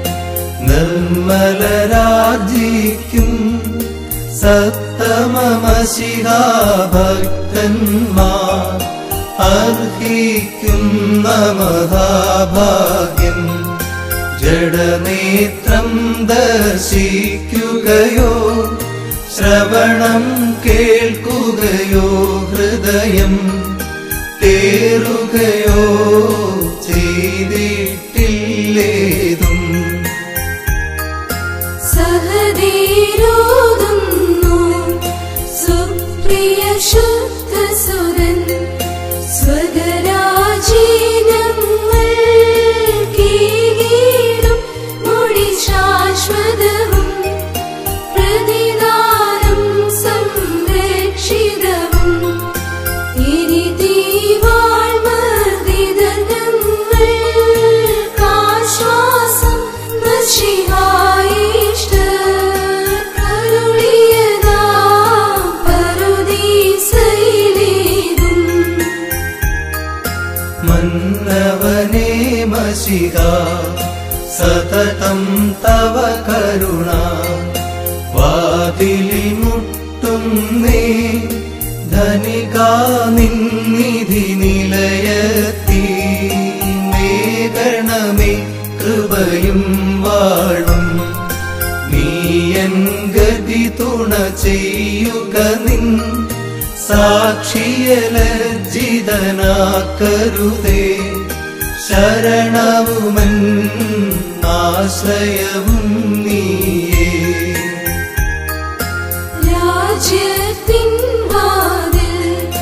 നിർമ്മലരാജിക്കും സത്തമമശിഹാ ഭക്തന്മാർ അർഹിക്കുന്ന മഹാഭാഗ്യം. ജഡനേത്രം ദർശിക്കുകയോ ശ്രവണം കേൾക്കുകയോ ഹൃദയം തേറുകയോ ചെയ്തിട്ടില്ലേതും. സഹദേരോതുന്നു സുപ്രിയ ശുദ്ധസുരൻ സ്വഗരാജീനങ്ങൾ കീഴും മുടി ശാശ്വതവും പ്രതിദാനം സംരക്ഷിതവും ാശ്വാസം മശിഹായിഷ്ട കരുളിയതാ പറുദീസയിലേതും. മന്നവനേ മശിഹാ സതതം തവ കരുണ വാതിലിൽ മുട്ടുന്നേ. ധനികാ നിന്നിധി നിലയത്തി മേഘണമേ കൃപയും വാഴും. നീയൻ ഗതി തുണ ചെയ്യുക നിൻ സാക്ഷിയ ലജ്ജിതനാക്കരുതേ. ശരണവുമൻ ആശ്രയവും നീയേ. രാജ്യത്തിൻ വാതിൽ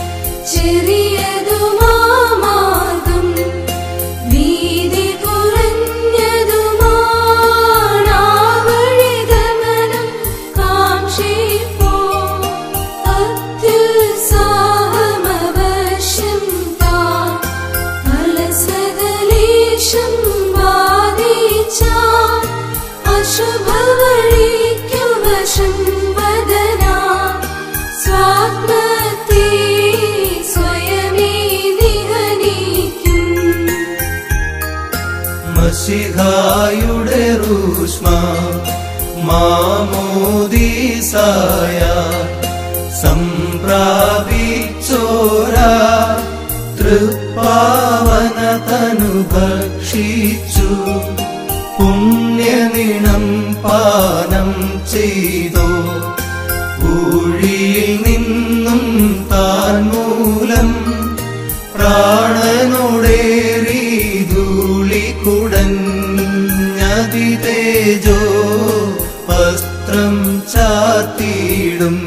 ചെറിയതുമാമാർഗം വീതി കുറഞ്ഞതുമാണാവഴിഗമനം കാക്ഷിപ്പോ. അത്യുത്സാഹമവശ്യം താൻ അലസകലേശം ബാധിച്ചാൽ അശുഭവഴിക്കു വശം വദനാ സ്വാത്മത്തെ സ്വയമേ നിഹനിക്കും. മശിഹായുടെ റൂഷ്മ മാമോദീസായ സംപ്രാപിച്ചോരാ തൃപ്പാവന തനു ഭക്ഷിച്ചു. പുണ്യനിണം പാനം ചെയ്തോ. ഊഴിയിൽ നിന്നും താൻ മൂലം പ്രാണനോടേറി ധൂളി കുടഞ്ഞതിതേജോ വസ്ത്രം ചാത്തിയിടും.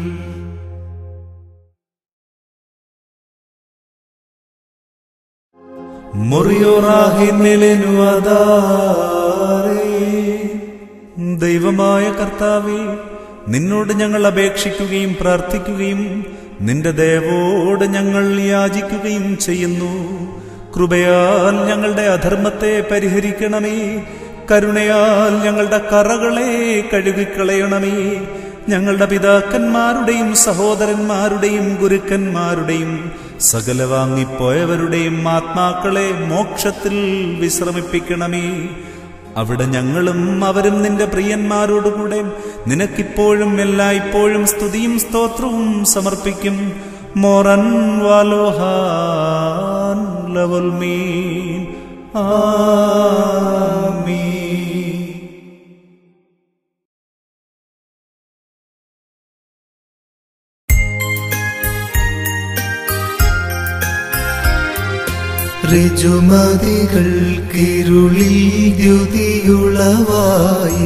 ദൈവമായ കർത്താവേ, നിന്നോട് ഞങ്ങൾ അപേക്ഷിക്കുകയും പ്രാർത്ഥിക്കുകയും നിന്റെ ദയവോട് ഞങ്ങൾ യാചിക്കുകയും ചെയ്യുന്നു. കൃപയാൽ ഞങ്ങളുടെ അധർമ്മത്തെ പരിഹരിക്കണമേ. കരുണയാൽ ഞങ്ങളുടെ കറകളെ കഴുകിക്കളയണമേ. ഞങ്ങളുടെ പിതാക്കന്മാരുടെയും സഹോദരന്മാരുടെയും ഗുരുക്കന്മാരുടെയും സകല വാങ്ങിപ്പോയവരുടെയും ആത്മാക്കളെ മോക്ഷത്തിൽ വിശ്രമിപ്പിക്കണമേ. അവിടെ ഞങ്ങളും അവരും നിന്റെ പ്രിയന്മാരോടുകൂടെ നിനക്കിപ്പോഴും എല്ലായ്പ്പോഴും സ്തുതിയും സ്തോത്രവും സമർപ്പിക്കും. മോറൻ വാലോഹാൻ ലവൽമീൻ ആമീൻ. ഋജുമതികൾക്കിരുളിൽ ദ്യുതിയുളവായി.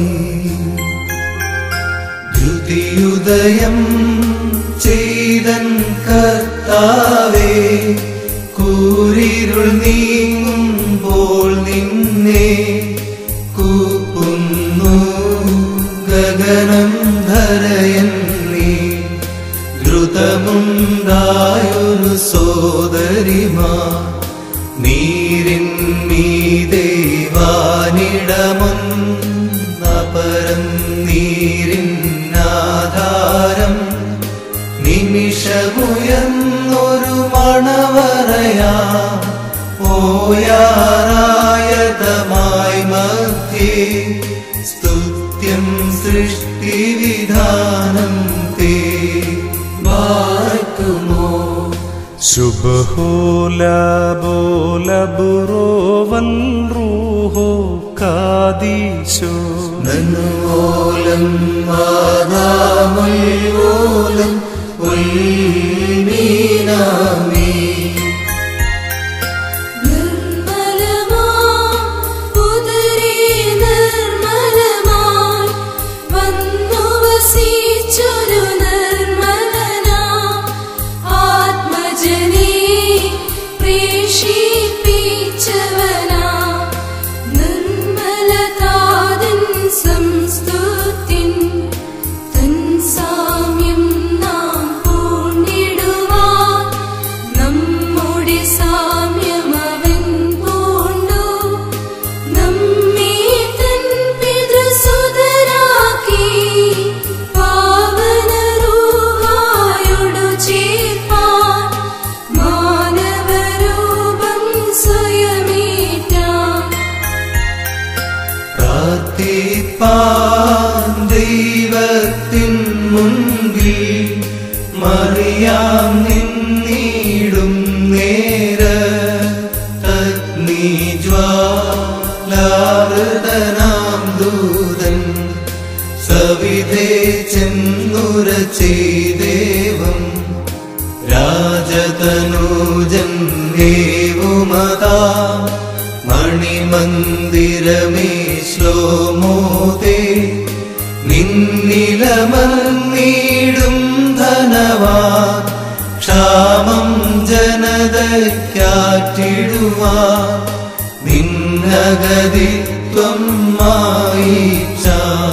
ദ്യുതിയുദയം ചെയ്തൻ കർത്താവേ, കൂരിരുൾ നീങ്ങുമ്പോൾ നിന്നെ കൂപ്പുന്നു ഗഗനം ധരയൻ നീ. ദ്രുതമുണ്ടായൊരു സോദരിമാ നീരിൻ മീതെ വാനിടമൊന്നപരം നീരിൻ ആധാരം. നിമിഷമുയർന്നൊരു പറയാം ഓയാറായതമായി മധ്യേ സ്തുത്യം സൃഷ്ടിവിധാനം തേ വാഴ്ത്തുമോ ശുഭഹോല ബോല ബുറോവൽ റൂഹോ കാദീശോ നന്നുവോലം മാതാമുൽവോലം ഉൽമീനാമീ ദൈവത്തിൻ മുൻപിൽ മറിയാം നിന്നിടും നേര അഗ്നിജ്വാലാവൃതനാം ദൂതൻ സവിധേ ചെന്നുര ചെയ്ദേവം രാജതനൂജൻ ദേവുമതാ മണിമന്ദിരമേ ശ്ലോമോദേ നിന്നിലമർന്നീടും ധനവാ ക്ഷാമം ജനതയ്ക്കാറ്റിടുവാ നിന്നഗതിത്വം മായിച്ച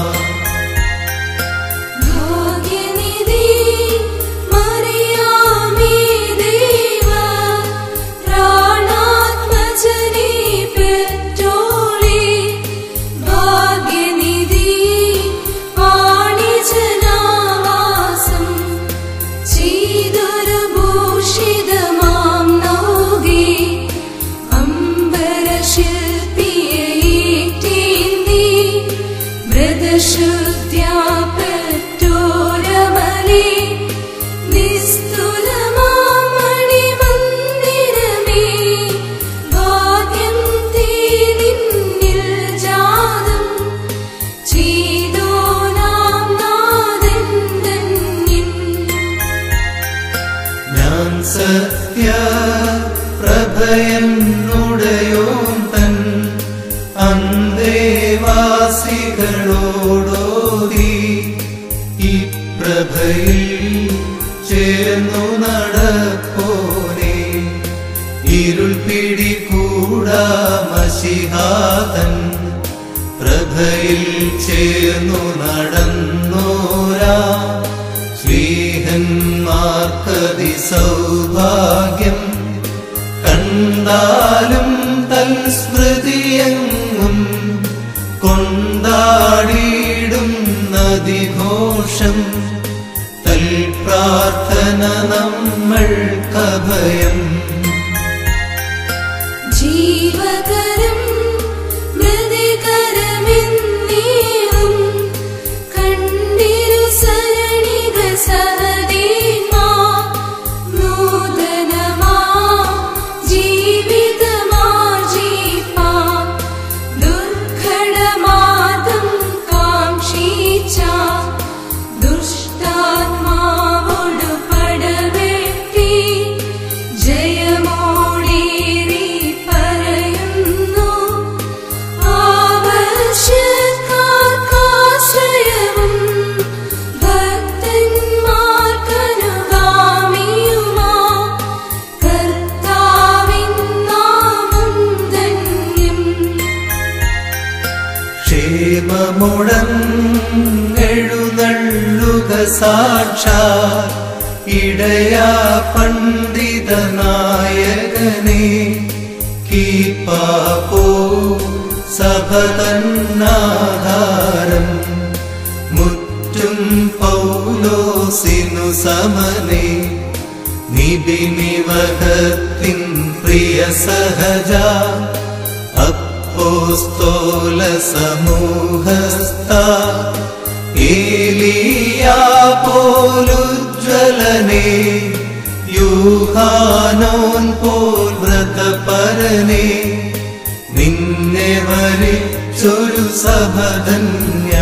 സത്യ പ്രഭയനുടയോൻ തൻ അന്തേവാസികളോടോതി ഈ പ്രഭയിൽ ചേർന്നു നടപ്പോനെ ഇരുൾ പിടികൂടാ മശിഹാതൻ പ്രഭയിൽ ചേർന്നു നടന്നോരാ ശ്രീഹന്മാർക്കതി സൗഭാഗ്യം കണ്ടാലും തൽസ്മൃതിയെങ്ങും കൊണ്ടാടിയിടും നദിഘോഷം തൽ പ്രാർത്ഥന നമ്മൾക്കഭയം ജീവകരം മൃതികരമെന്നേവും കണ്ടിരു സരണിക സഹദീമാ നൂതനമാ ജീവിതമാർജിപ്പാ ദുർഘടമാർഗം കാംക്ഷിച്ച ദുഷ്ടാത്മാവോടു പടവെട്ടി ജയമോടേറി പറയുന്നു ആവശ്യക്കാർക്കാശ്രയവും ഭക്തന്മാർക്കനുഗാമിയുമാ കർത്താവിൻ നാമം ധന്യം. ക്ഷേമമുടങ്ങെഴുന്നള്ളുക സാക്ഷാൽ ഇടയാ പണ്ഡിതനായകനെ കീപ്പാപ്പോ സഭതന്നാധാരം മുറ്റും പൗലോസിനു സമനെ നീ നിബിനിവഹത്തിൻ പ്രിയ സഹജ അപ്പോസ്തോല സമൂഹസ്ഥ ഏലിയാ പോലുജ്വലനേ യൂഹാനോൻ പോൽ വ്രതപരനേ നിന്നെ വരിച്ചൊരു സഭധന്യ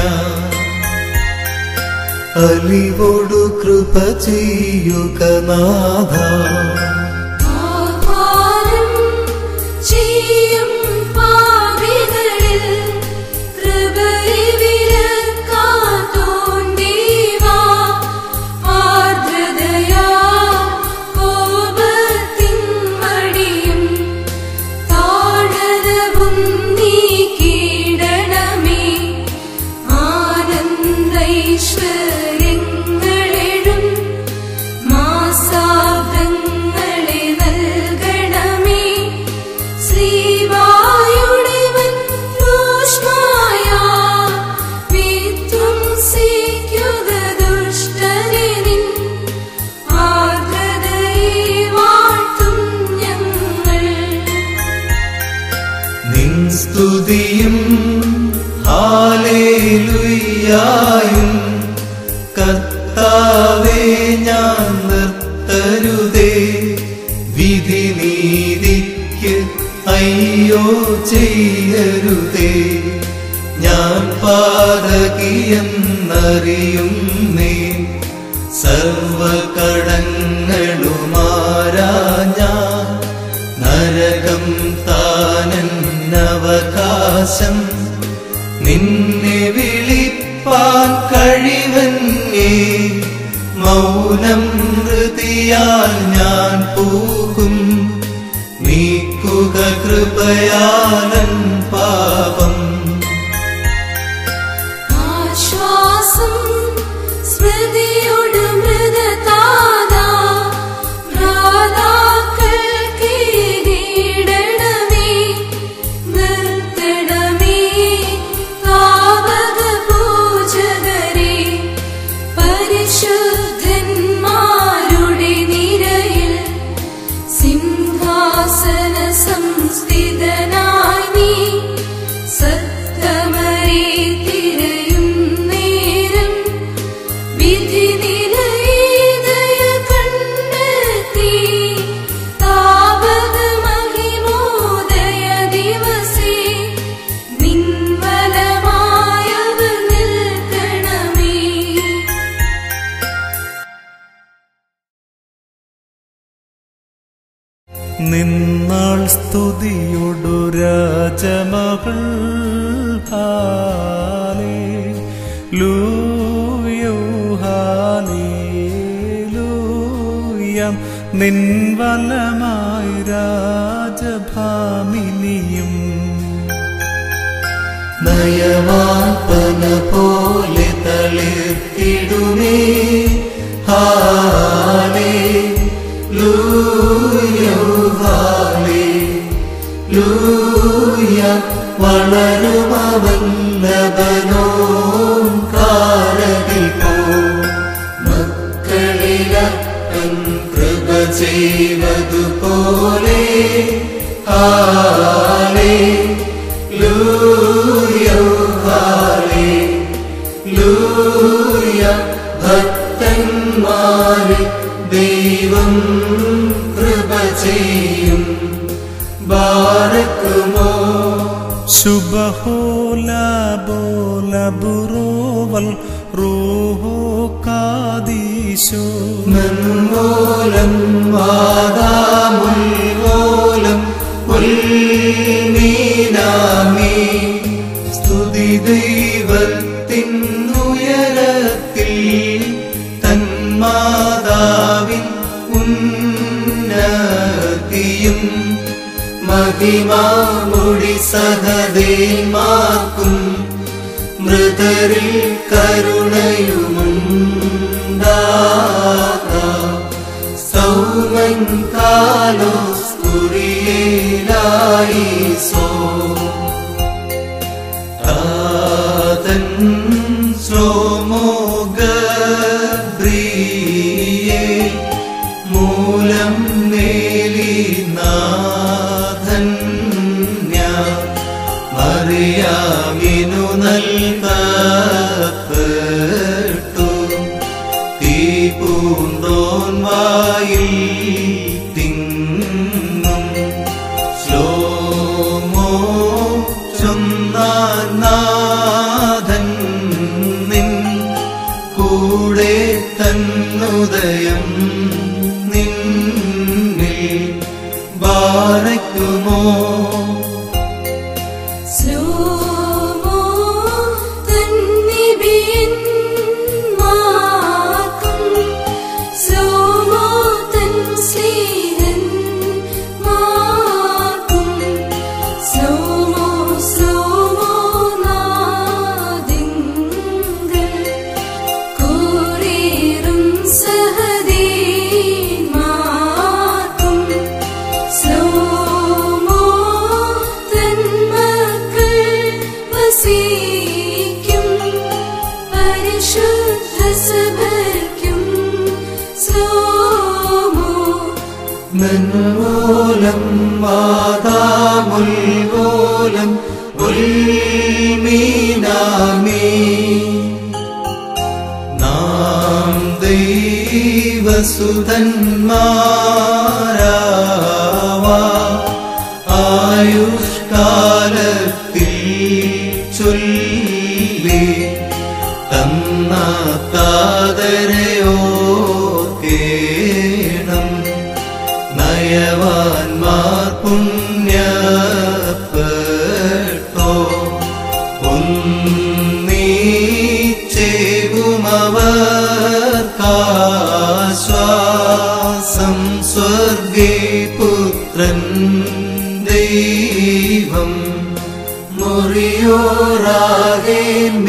അലിവോടു കൃപ ചെയ്യുക നാഥ ആഹാരം ചെയ്യും പാപികളിൽ കൃപയിവിലക്കാത്തോൻ ദേവാ ആർദ്രതയാ കോപത്തിൻ മടിയും താഴ്വരവും നീക്കിയിടണമേ ആനന്ദൈശ്വര്യങ്ങളെഴും മാസാബ്ദങ്ങളെ നൽകണമേ ശ്രീവായുടെവൻ രോഷ്മായ വിധ്വംസിക്കുക ദുഷ്ടനെ നിൻ ആർദ്രതയെ വാഴ്ത്തും ഞങ്ങൾ നിൻ സ്തുതിയും ഹാലേലുയ്യായും കർത്താവേ ഞാൻ നിർത്തരുതേ വിധി നീതിക്ക് അയ്യോ ചെയ്യരുതേ ഞാൻ പാതകിയെന്നറിയും നീ സർവകടങ്ങളുമാരാ ഞാൻ നരകം താനവകാശം നിന്നെ വിളിപ്പാൻ കഴിവന്നേ മൗനം ഹൃതിയാൽ ഞാൻ പോകും നീക്കുക കൃപയാലൻ പാപം ആശ്വാസം സ്മൃതിയോട് മൃതതാതാ ഭ്രാതാക്കൾക്കിടണമേ നിർത്തണമേ താവക പൂജകരെ പരിശുദ്ധന്മാരുടെ നിരയിൽ സിംഹാസന സംസ്ഥിതനായി നീ സത്തമരെ തിരയും നേരം വിധി നിലയദയ കണ്ടെത്തി താവക മഹിമോദയ ദിവസേ നിൻവലമായവർ നിൽക്കണമേ നിന്നാൾ സ്തുതിയൊടു രാജമകൾ ഹാലേലൂയോ ഹാലേലൂയ നിൻവലമായി രാജഭാമിനിയും നയവാൽപ്പന പോലെ തളിർത്തിടുമേ ഹാലേലൂയ ഹാലേലൂയ വളരുമവൻ ലബനോൻ കാരകിൽ പോ മക്കളിലപ്പൻ കൃപ ചെയ്വതുപോലെ ഹാലേലൂയ ഹാലേലൂയ ഭക്തന്മാരിൽ ദൈവം കൃപ ചെയ്യും ബാരക്കുമോ ശുഭഹോല ബോല ബുറോവൽ റൂഹോ കാദീശോ നന്മൂലം വാദാമുൽമൂലം ഉൽമീനാമി സ്തുതി ദൈവത്തിൻ ഉയരത്തിൽ തന്മാതാവിൻ ഉന്നതിയും മഹിമാമുടി സഹദേമാക്കും മൃതരിൽ കരുണയുമുണ്ടാക സൗമൻ കാലോസ് കുറിയേലായിസോ താതൻ ശ്ലോമോ ഗബ്രിയേൽ മൂലം നന്മൂലം മാതാമുൽമൂലം ഉൽമീനാമേ നാം ദൈവസുതന്മാരാവാ ആയുഷ്കാലത്തിൽ ചൊല്ലി തന്ന താതരയോർക്കേണം നയവാൻമാർ പുണ്യപ്പെട്ടോ ഒന്നീച്ചേകുമവർക്കാശ്വാസം സ്വർഗേ പുത്രൻ ദൈവം മുറിയോറാകെ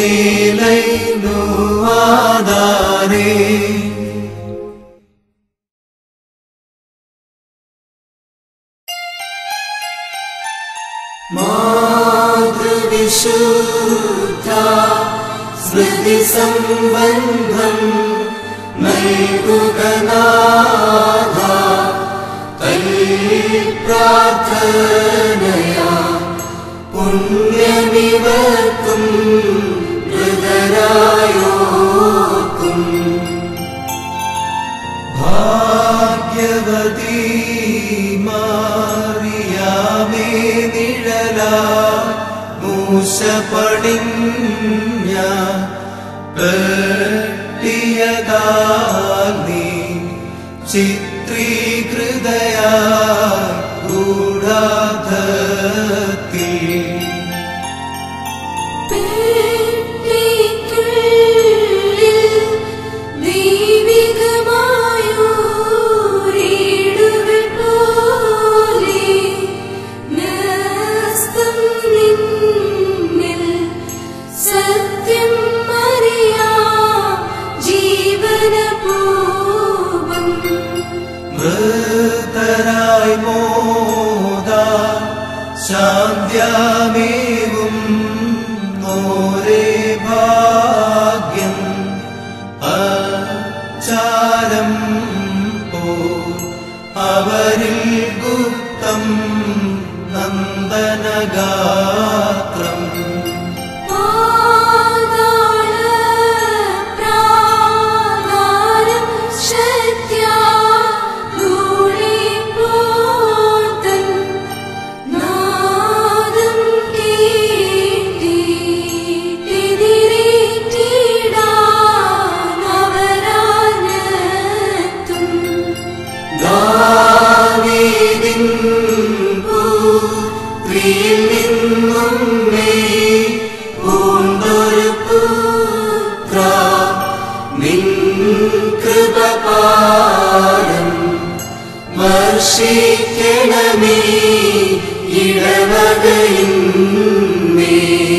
മേലൈനുവാദാരേ മാതൃവിശുദ്ധ സ്മൃതി സംബന്ധം നൽകുക നാഥ തൽ പ്രാർത്ഥനയാ പുണ്യമിവർക്കും ഹൃദരായോർക്കും ഭാഗ്യവതീ മാറിയാമേ നിഴലാ മൂശപണിഞ്ഞ പെട്ടിയതാൽ നീ ചിത്രീകൃതയാ ഗൂഢാർത്ഥത്തിൽ മൃതരായി മോദ ശാന്ത്യാമേവും നോരേ ഭാഗ്യം അചാരം പോ അവരിൽ ഗുപ്തം നന്ദനഗാത്രം വർഷിക്കണമേ ഇടവകയിന്മേ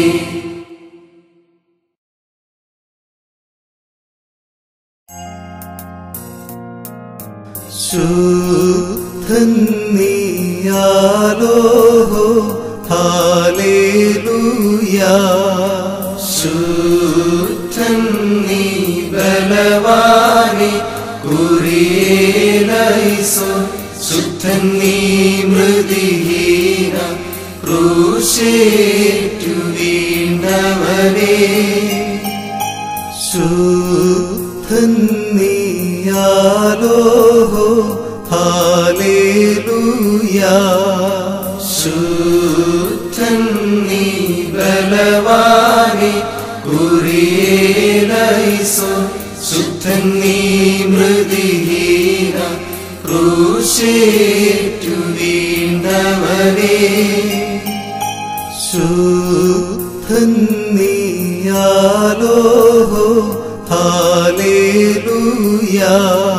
ശുദ്ധൻ നീയാലോ ഹാലേലൂയാ ശുദ്ധൻ നീ ബലവാനി കുരിയേലൈസോ ശുദ്ധൻ നീ മൃതിഹീന ക്രൂശേറ്റു വീണവനേ ശുദ്ധൻ നീയാലോ ഹാലേലൂയാ ശുദ്ധൻ നീ ബലവാനി കുരിയേലൈസോ ശുദ്ധൻ നീ മൃതിഹീന ക്രൂശേറ്റു വീണവനേ ശുദ്ധൻ നീയാലോ ഹാലേലൂയാ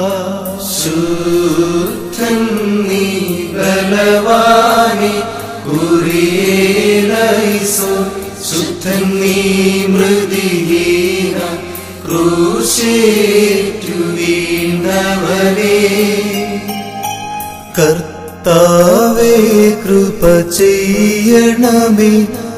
ശുദ്ധൻ നീ ബലവാനി കുരിയേലൈസോ ശുദ്ധൻ നീ മൃതിഹീന ക്രൂശേറ്റു വീണവനേ കർത്താവേ കൃപ ചെയ്യണമേ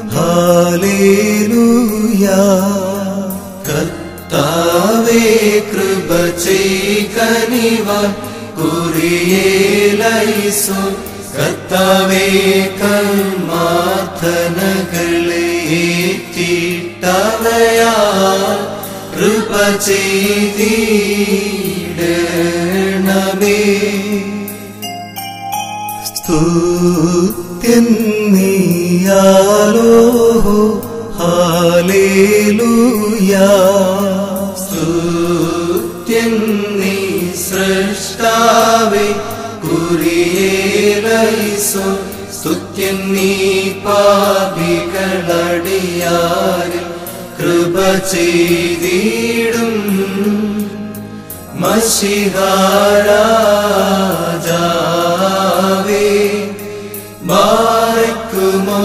ഹാലേലൂയാ കർത്താവേ കൃപ ചെയ്കനിവാൻ കുറിയേലൈസോൻ കർത്താവേ കർമാർത്ഥനകളെ ഏറ്റിട്ടവയാൽ കൃപ ചെയ്തിടണമേ. സ്തുത്യൻ നീയാലോ ഹല്ലേലൂയാ. സ്തുത്യൻ നീ സൃഷ്ടാവേ കുറിയേലൈസോൻ. സ്തുത്യൻ നീ പാപികളടിയാരിൽ കൃപ ചെയ്തിടും മശിഹാ രാജാവേ ബാരക്കുമോ.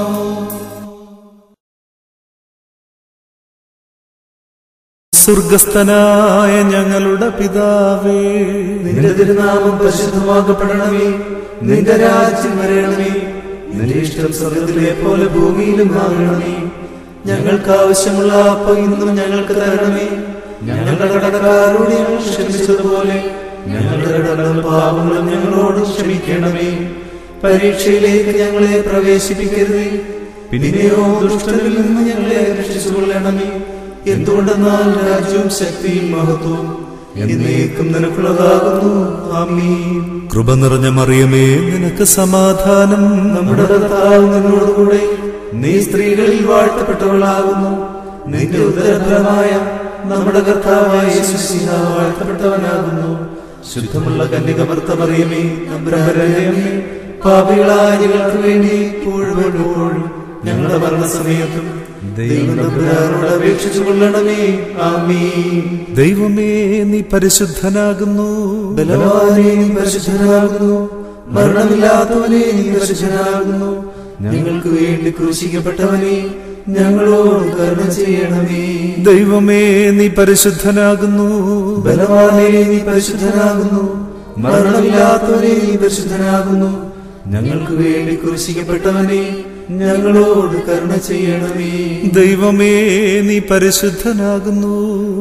സ്വർഗസ്ഥനായ ഞങ്ങളുടെ പിതാവേ, നിന്റെ തിരുനാമം പരിശുദ്ധമാക്കപ്പെടണമേ. നിന്റെ രാജ്യം വരണമേ. നിന്റെ ഇഷ്ടം സ്വർഗത്തിലെ പോലെ ഭൂമിയിലും ആകണമേ. ഞങ്ങൾക്ക് ആവശ്യമുള്ള അപ്പം ഇന്നും ഞങ്ങൾക്ക് തരണമേ. ഞങ്ങളുടെ കടക്കാരോട് ഞങ്ങൾ ക്ഷമിച്ചതുപോലെ ഞങ്ങളുടെ കടങ്ങളും പാപങ്ങളും ഞങ്ങളോട് ക്ഷമിക്കണമേ. പരീക്ഷയിലേക്ക് ഞങ്ങളെ പ്രവേശിപ്പിക്കരുതേ, പിന്നെയോ ദുഷ്ടനിൽ നിന്ന് ഞങ്ങളെ രക്ഷിച്ചുകൊള്ളണമേ. എന്തുകൊണ്ടെന്നാൽ രാജ്യവും ശക്തിയും മഹത്വവും എന്നേക്കും നിനക്കുള്ളതാകുന്നു. ആമീൻ. കൃപ നിറഞ്ഞ മറിയമേ, നിനക്ക് സമാധാനം. നമ്മുടെ കർത്താവ് നിന്നോടുകൂടെ നീ സ്ത്രീകളിൽ വാഴ്ത്തപ്പെട്ടവളാകുന്നു. നിന്റെ ഉദരഫലമായ നമ്മുടെ കർത്താവായ യേശുമിശിഹാ വാഴ്ത്തപ്പെട്ടവനാകുന്നു. ശുദ്ധമുള്ള കന്യകമർത്ത മറിയമേ, തമ്പുരാന്റെ അമ്മേ, പാപികളായ ഞങ്ങൾക്ക് വേണ്ടി ഇപ്പോഴും എപ്പോഴും ഞങ്ങളുടെ മരണസമയത്തും ദൈവം തമ്പുരാനോട് അപേക്ഷിച്ചു കൊള്ളണമേ. ആമീൻ. ദൈവമേ, നീ പരിശുദ്ധനാകുന്നു. ബലവാനേ, നീ പരിശുദ്ധനാകുന്നു. മരണമില്ലാത്തവനെ, നീ പരിശുദ്ധനാകുന്നു. ഞങ്ങൾക്ക് വേണ്ടി ക്രൂശിക്കപ്പെട്ടവനെ, ഞങ്ങളോട് കരുണ ചെയ്യണമേ. ദൈവമേ, നീ പരിശുദ്ധനാകുന്നു. ബലവാനേ, നീ പരിശുദ്ധനാകുന്നു. മരണമില്ലാത്തവനെ, നീ പരിശുദ്ധനാകുന്നു. ഞങ്ങൾക്ക് വേണ്ടി ക്രൂശിക്കപ്പെട്ടവനെ, ഞങ്ങളോട് കരുണ ചെയ്യണമേ. ദൈവമേ, നീ പരിശുദ്ധനാകുന്നു.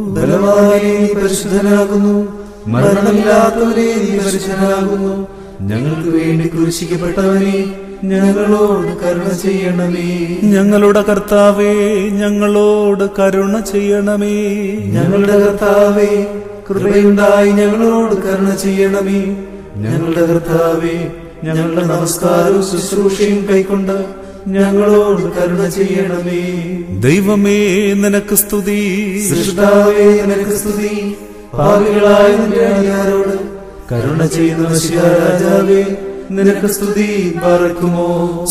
ബലവാനേ, നീ പരിശുദ്ധനാകുന്നു. മരണമില്ലാത്തവനെ, നീ പരിശുദ്ധനാകുന്നു. ഞങ്ങൾക്ക് വേണ്ടി ക്രൂശിക്കപ്പെട്ടവനെ, ഞങ്ങളോട് കരുണ ചെയ്യണമേ. ഞങ്ങളുടെ കർത്താവേ, ഞങ്ങളോട് കരുണ ചെയ്യണമേ. ഞങ്ങളുടെ കർത്താവേ, കൃപയുണ്ടായി ഞങ്ങളോട് കരുണ ചെയ്യണമേ. ഞങ്ങളുടെ കർത്താവേ, ഞങ്ങളുടെ നമസ്കാരവും ശുശ്രൂഷയും കൈക്കൊണ്ട് ഞങ്ങളോട് കരുണ ചെയ്യണമേ. ദൈവമേ, നിനക്ക് സ്തുതി. സൃഷ്ടാവേ, നിനക്ക് സ്തുതി. പാപികളായ നിന്റെ അടിയാരോട് കരുണ ചെയ്യുന്ന മശിഹാ രാജാവേ, നിനക്ക് സ്തുതി. ബാരക്കുമോ.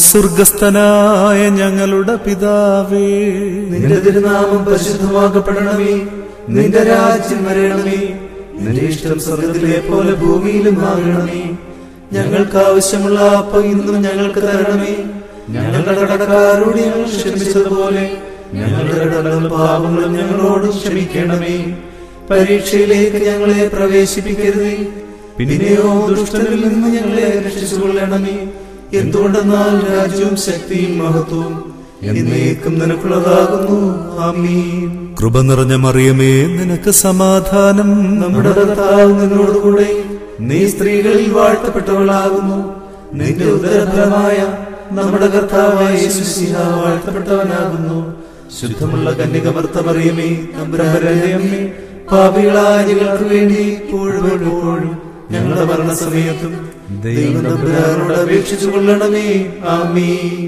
സ്വർഗസ്ഥനായ ഞങ്ങളുടെ പിതാവേ, നിന്റെ തിരുനാമം പരിശുദ്ധമാക്കപ്പെടണമേ. നിന്റെ രാജ്യം വരണമേ. നിന്റെ ഇഷ്ടം സ്വർഗത്തിലെ പോലെ ഭൂമിയിലും ആകണമേ. ഞങ്ങൾക്ക് ആവശ്യമുള്ള അപ്പം ഇന്നും ഞങ്ങൾക്ക് തരണമേ. ഞങ്ങളുടെ കടക്കാരോട് ഞങ്ങൾ ക്ഷമിച്ചതുപോലെ ഞങ്ങളുടെ കടങ്ങളും പാപങ്ങളും ഞങ്ങളോട് ക്ഷമിക്കണമേ. പരീക്ഷയിലേക്ക് ഞങ്ങളെ പ്രവേശിപ്പിക്കരുതേ, പിന്നെയോ ദുഷ്ടനിൽ നിന്ന് ഞങ്ങളെ രക്ഷിച്ചുകൊള്ളണമേ. എന്തുകൊണ്ടെന്നാൽ രാജ്യവും ശക്തിയും മഹത്വവും എന്നേക്കും നിനക്കുള്ളതാകുന്നു. ആമീൻ. കൃപ നിറഞ്ഞ മറിയമേ, നിനക്ക് സമാധാനം. നമ്മുടെ കർത്താവ് നിന്നോടുകൂടെ നീ സ്ത്രീകളിൽ വാഴ്ത്തപ്പെട്ടവളാകുന്നു. നിന്റെ ഉദരഫലമായ നമ്മുടെ കർത്താവായ യേശുമിശിഹാ വാഴ്ത്തപ്പെട്ടവനാകുന്നു. ശുദ്ധമുള്ള കന്യകമർത്ത മറിയമേ, തമ്പുരാന്റെ അമ്മേ, പാപികളായ ഞങ്ങൾക്ക് വേണ്ടി ഇപ്പോഴും എപ്പോഴും ഞങ്ങളുടെ മരണസമയത്തും ദൈവം തമ്പുരാനോട് അപേക്ഷിച്ചു കൊള്ളണമേ. ആമീൻ.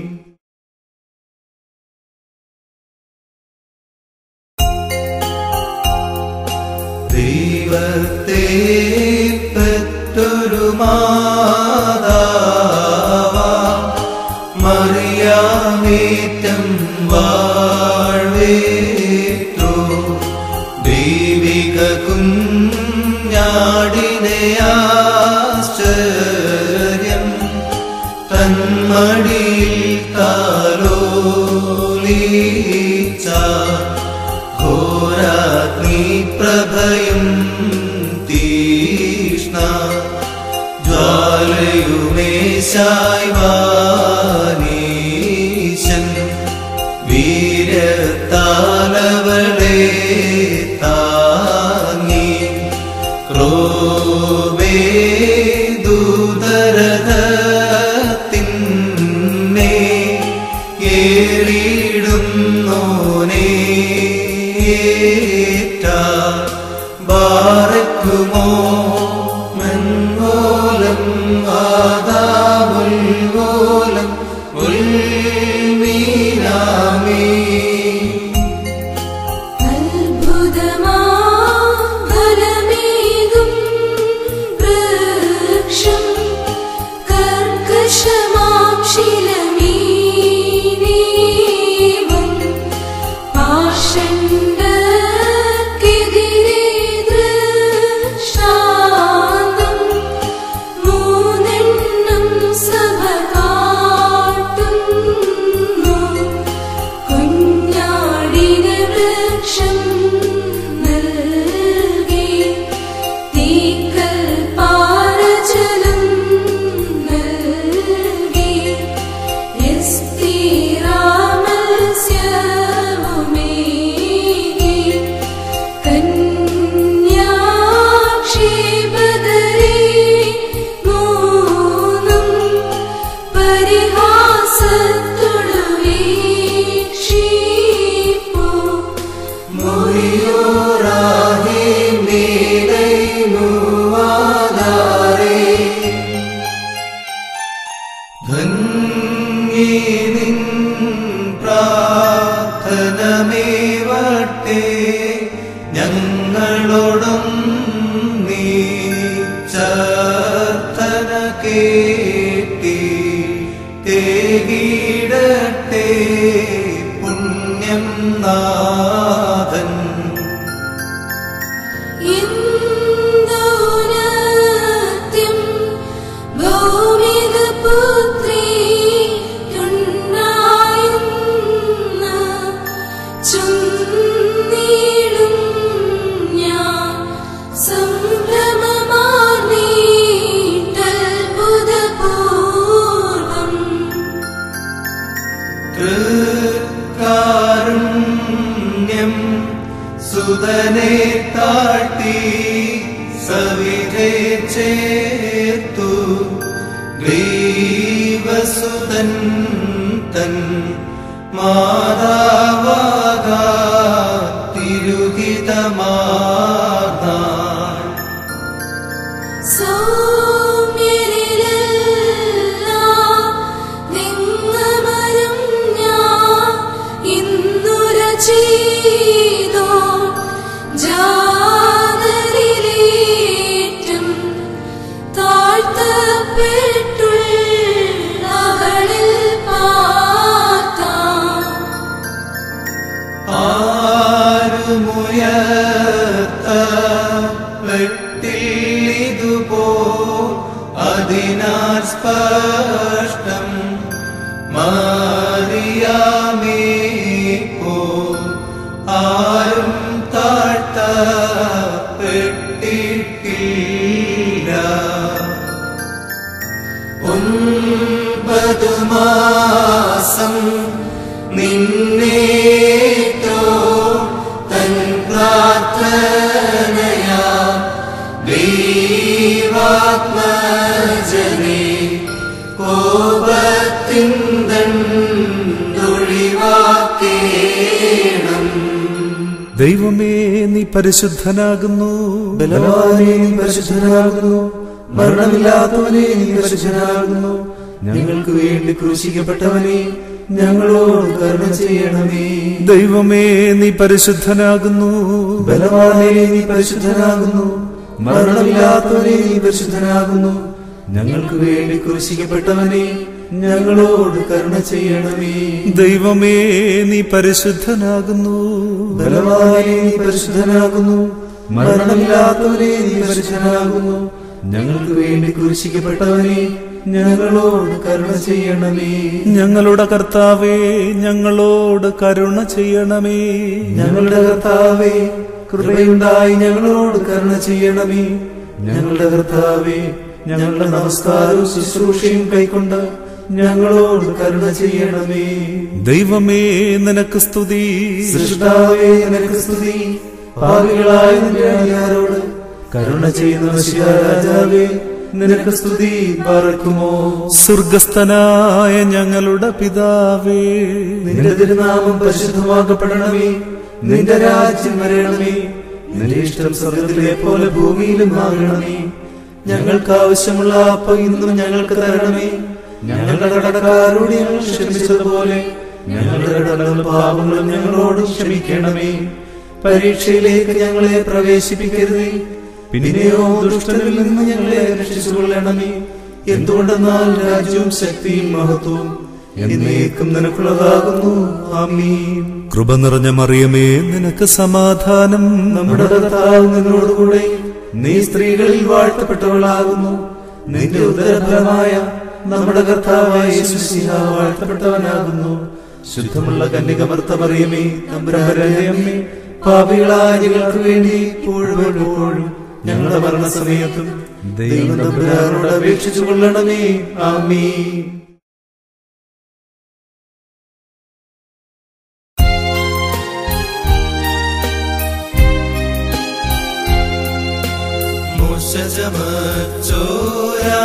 ദൈവത്തെ പെറ്റൊരു മാതാവാ മറിയാമേറ്റം വാഴ്വേറ്റോ. ദൈവിക കുഞ്ഞാടിനെ ആശ്ചര്യം തന്മടിയിൽ താലോലിച്ച ഘോരാഗ്നി പ്രഭയും തീഷ്ണ ജ്വാലയുമേശായി വാനീശൻ വീരത്താലവളെ താങ്ങി ക്രോവേ ഞങ്ങളോടും നീ ചാർത്തന കേട്ടി തേകിടട്ടെ പുണ്യം നാഥൻ. കാരുണ്യം സുതനെ താട്ടി സവിധേ ചേർത്തു ഗ്രീവസുതൻ തൻ മാതാവാകാ തിരുഹിതമാർന്നാൾ. ആരുമുയർത്ത വെട്ടിലിതുപോ അതിനാൽ സ്പഷ്ടം മാറിയാമേ പോ ആരും താഴ്ത്തപ്പെട്ടിട്ടില്ല. ഒൻപതു മാസം നിന്നേറ്റോ തൻ പ്രാർത്ഥനയാ ദൈവാത്മജനെ കോപത്തിന്തൊഴിവാക്കേണം. ദൈവമേ, നീ പരിശുദ്ധനാകുന്നു. ബലവാനേ, നീ പരിശുദ്ധനാകുന്നു. മരണമില്ലാത്തവനെ, നീ പരിശുദ്ധനാകുന്നു. ഞങ്ങൾക്ക് വേണ്ടി ക്രൂശിക്കപ്പെട്ടവനെ, ഞങ്ങളോട് കരുണ ചെയ്യണമേ. ദൈവമേ, നീ പരിശുദ്ധനാകുന്നു. ബലവാനേ, നീ പരിശുദ്ധനാകുന്നു. മരണമില്ലാത്തവനെ, നീ പരിശുദ്ധനാകുന്നു. ഞങ്ങൾക്ക് വേണ്ടി ക്രൂശിക്കപ്പെട്ടവനെ, ഞങ്ങളോട് കരുണ ചെയ്യണമേ. ദൈവമേ, നീ പരിശുദ്ധനാകുന്നു. ബലവാനേ, നീ പരിശുദ്ധനാകുന്നു. മരണമില്ലാത്തവനെ, നീ പരിശുദ്ധനാകുന്നു. ഞങ്ങൾക്ക് വേണ്ടി ക്രൂശിക്കപ്പെട്ടവനെ, ഞങ്ങളോട് കരുണ ചെയ്യണമേ. ഞങ്ങളുടെ കർത്താവേ, ഞങ്ങളോട് കരുണ ചെയ്യണമേ. ഞങ്ങളുടെ കർത്താവേ, കൃപയുണ്ടായി ഞങ്ങളോട് കരുണ ചെയ്യണമേ. ഞങ്ങളുടെ കർത്താവേ, ഞങ്ങളുടെ നമസ്കാരവും ശുശ്രൂഷയും കൈക്കൊണ്ട് ഞങ്ങളോട് കരുണ ചെയ്യണമേ. ദൈവമേ, നിനക്ക് സ്തുതി. സൃഷ്ടാവേ, നിനക്ക് സ്തുതി. പാപികളായ നിന്റെ അടിയാരോട് കരുണ ചെയ്യുന്ന മശിഹാ രാജാവേ, നിനക്ക് സ്തുതി. പാർക്കുമോ. സ്വർഗസ്ഥനായ ഞങ്ങളുടെ പിതാവേ, നിന്റെ തിരുനാമം പരിശുദ്ധമാക്കപ്പെടണമേ. നിന്റെ രാജ്യം വരണമേ. നിന്റെ ഇഷ്ടം സ്വർഗത്തിലെ പോലെ ഭൂമിയിലും ആകണമേ. ഞങ്ങൾക്ക് ആവശ്യമുള്ള അപ്പം ഇന്നും ഞങ്ങൾക്ക് തരണമേ. ഞങ്ങളുടെ കടക്കാരോട് ഞങ്ങൾ ക്ഷമിച്ചതുപോലെ ഞങ്ങളുടെ കടങ്ങളും പാപങ്ങളും ഞങ്ങളോട് ക്ഷമിക്കണമേ. പരീക്ഷയിലേക്ക് ഞങ്ങളെ പ്രവേശിപ്പിക്കരുതേ, പിന്നെയോ ദുഷ്ടനിൽ നിന്ന് ഞങ്ങളെ രക്ഷിച്ചുകൊള്ളണമേ. എന്തുകൊണ്ടെന്നാൽ രാജ്യവും ശക്തിയും മഹത്വവും എന്നേക്കും നിനക്കുള്ളതാകുന്നു. ആമീൻ. കൃപ നിറഞ്ഞ മറിയമേ, നിനക്ക് സമാധാനം. നമ്മുടെ കർത്താവ് നിന്നോടുകൂടെ നീ സ്ത്രീകളിൽ വാഴ്ത്തപ്പെട്ടവളാകുന്നു. നിന്റെ ഉദരഫലമായ നമ്മുടെ കർത്താവായ യേശു മിശിഹ വാഴ്ത്തപ്പെട്ടവനാകുന്നു. ശുദ്ധമുള്ള കന്യകമർത്ത മറിയമേ, തമ്പുരാന്റെ അമ്മേ, പാപികളായ ഞങ്ങൾക്ക് വേണ്ടി ഇപ്പോഴും എപ്പോഴും ഞങ്ങളുടെ മരണസമയത്തും ദൈവം തമ്പുരാനോട് അപേക്ഷിച്ചു കൊള്ളണമേ. ആമീൻ. ചമച്ചോരാ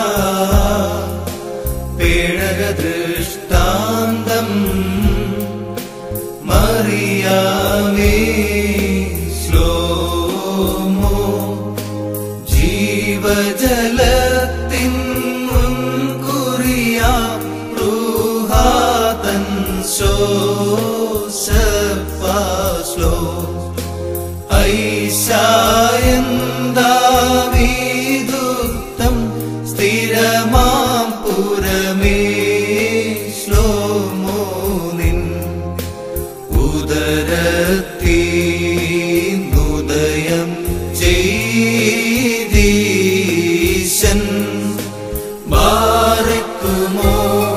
പേടകദൃഷ്ടാന്തം മറിയാമേ ശ്ലോമോ ജീവജലത്തിൻ മുൻകുറിയാ റുഹാതൻ ശോശപ്പാശ്ലോ ഐശായന്താവിദുക്തം സ്ഥിരമാം പുരമേ ശ്ലോമോ നിൻ ഉദരത്തിനുദയം ചെയ്തീശൻ ബാരക്കുമോ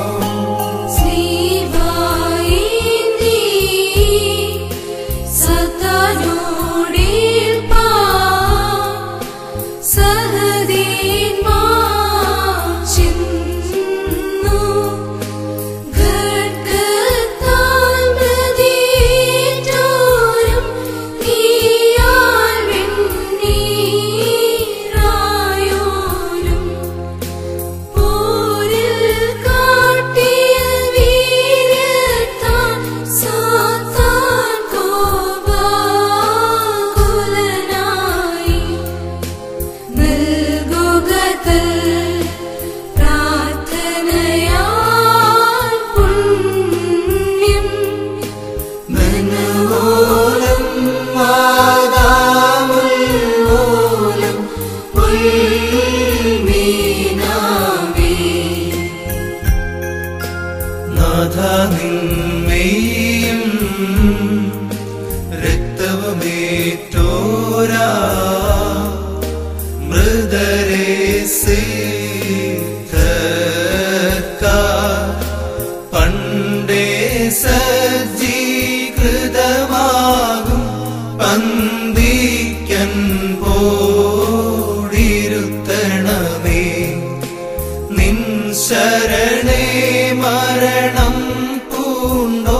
നിന്മേയും രക്തവുമേറ്റോരാ മൃദരേ സിദ്ധക്കാർ പണ്ടേ സജ്ജീകൃതമാകും പന്തിക്കൻ പോടിരുത്തണമേ നിൻ ശരണേ മരണം പൂണ്ടോ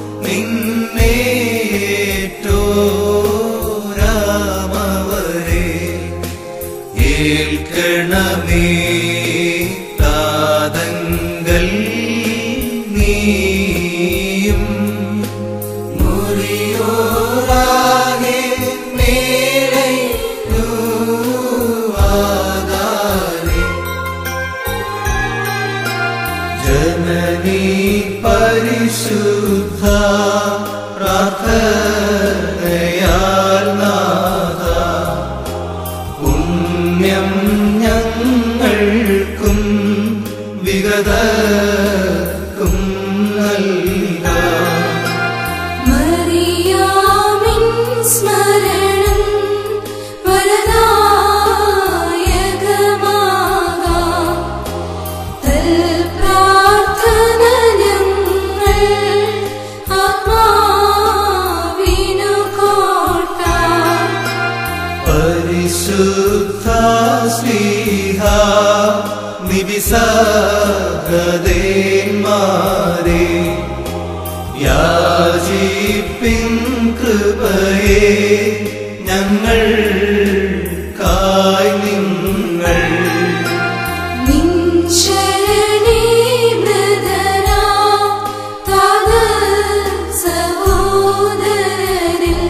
നിന്നേറ്റോരാമവരെ ഏൽക്കണമേ താതങ്കൽ നീയും മുറിയോരാകെ മേലെ ജനനീ പരിശുദ്ധ പ്രാർത്ഥനയാൽ നാഥ പുണ്യം ഞങ്ങൾക്കും വിഗതർക്കും നൽകാം. മറിയാമിൻ സ്മരണം വരദായകമാകാം. തൽപ്രാർത്ഥന ഞങ്ങൾ ആത്മാവിനു കോട്ട. പരിശുദ്ധ ശ്ലീഹ നിവിസകദേന്മാരെ യാചിപ്പിൻ കൃപയെ ഞങ്ങൾക്കായി നിങ്ങൾ നിൻ ശരണേ മൃദനാ താത സഹോദരരിൽ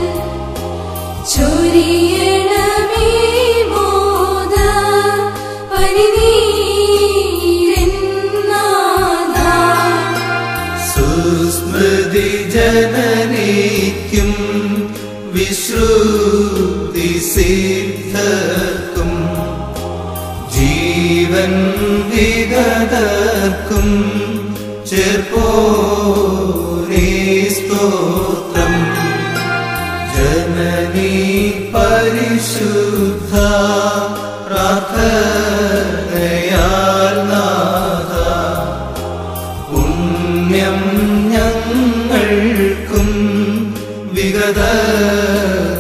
ചൊരിയണമേ മോദ പരിനീരന്നാഥാ. സുസ്മൃതി ജനനിക്കും വിശ്രുതി സിദ്ധർക്കും സകലർക്കും ചേർപ്പോരേ സ്തോത്രം. ജനനീ പരിശുദ്ധ പ്രാർത്ഥനയാൽ നാഥ പുണ്യം ഞങ്ങൾക്കും വിഗത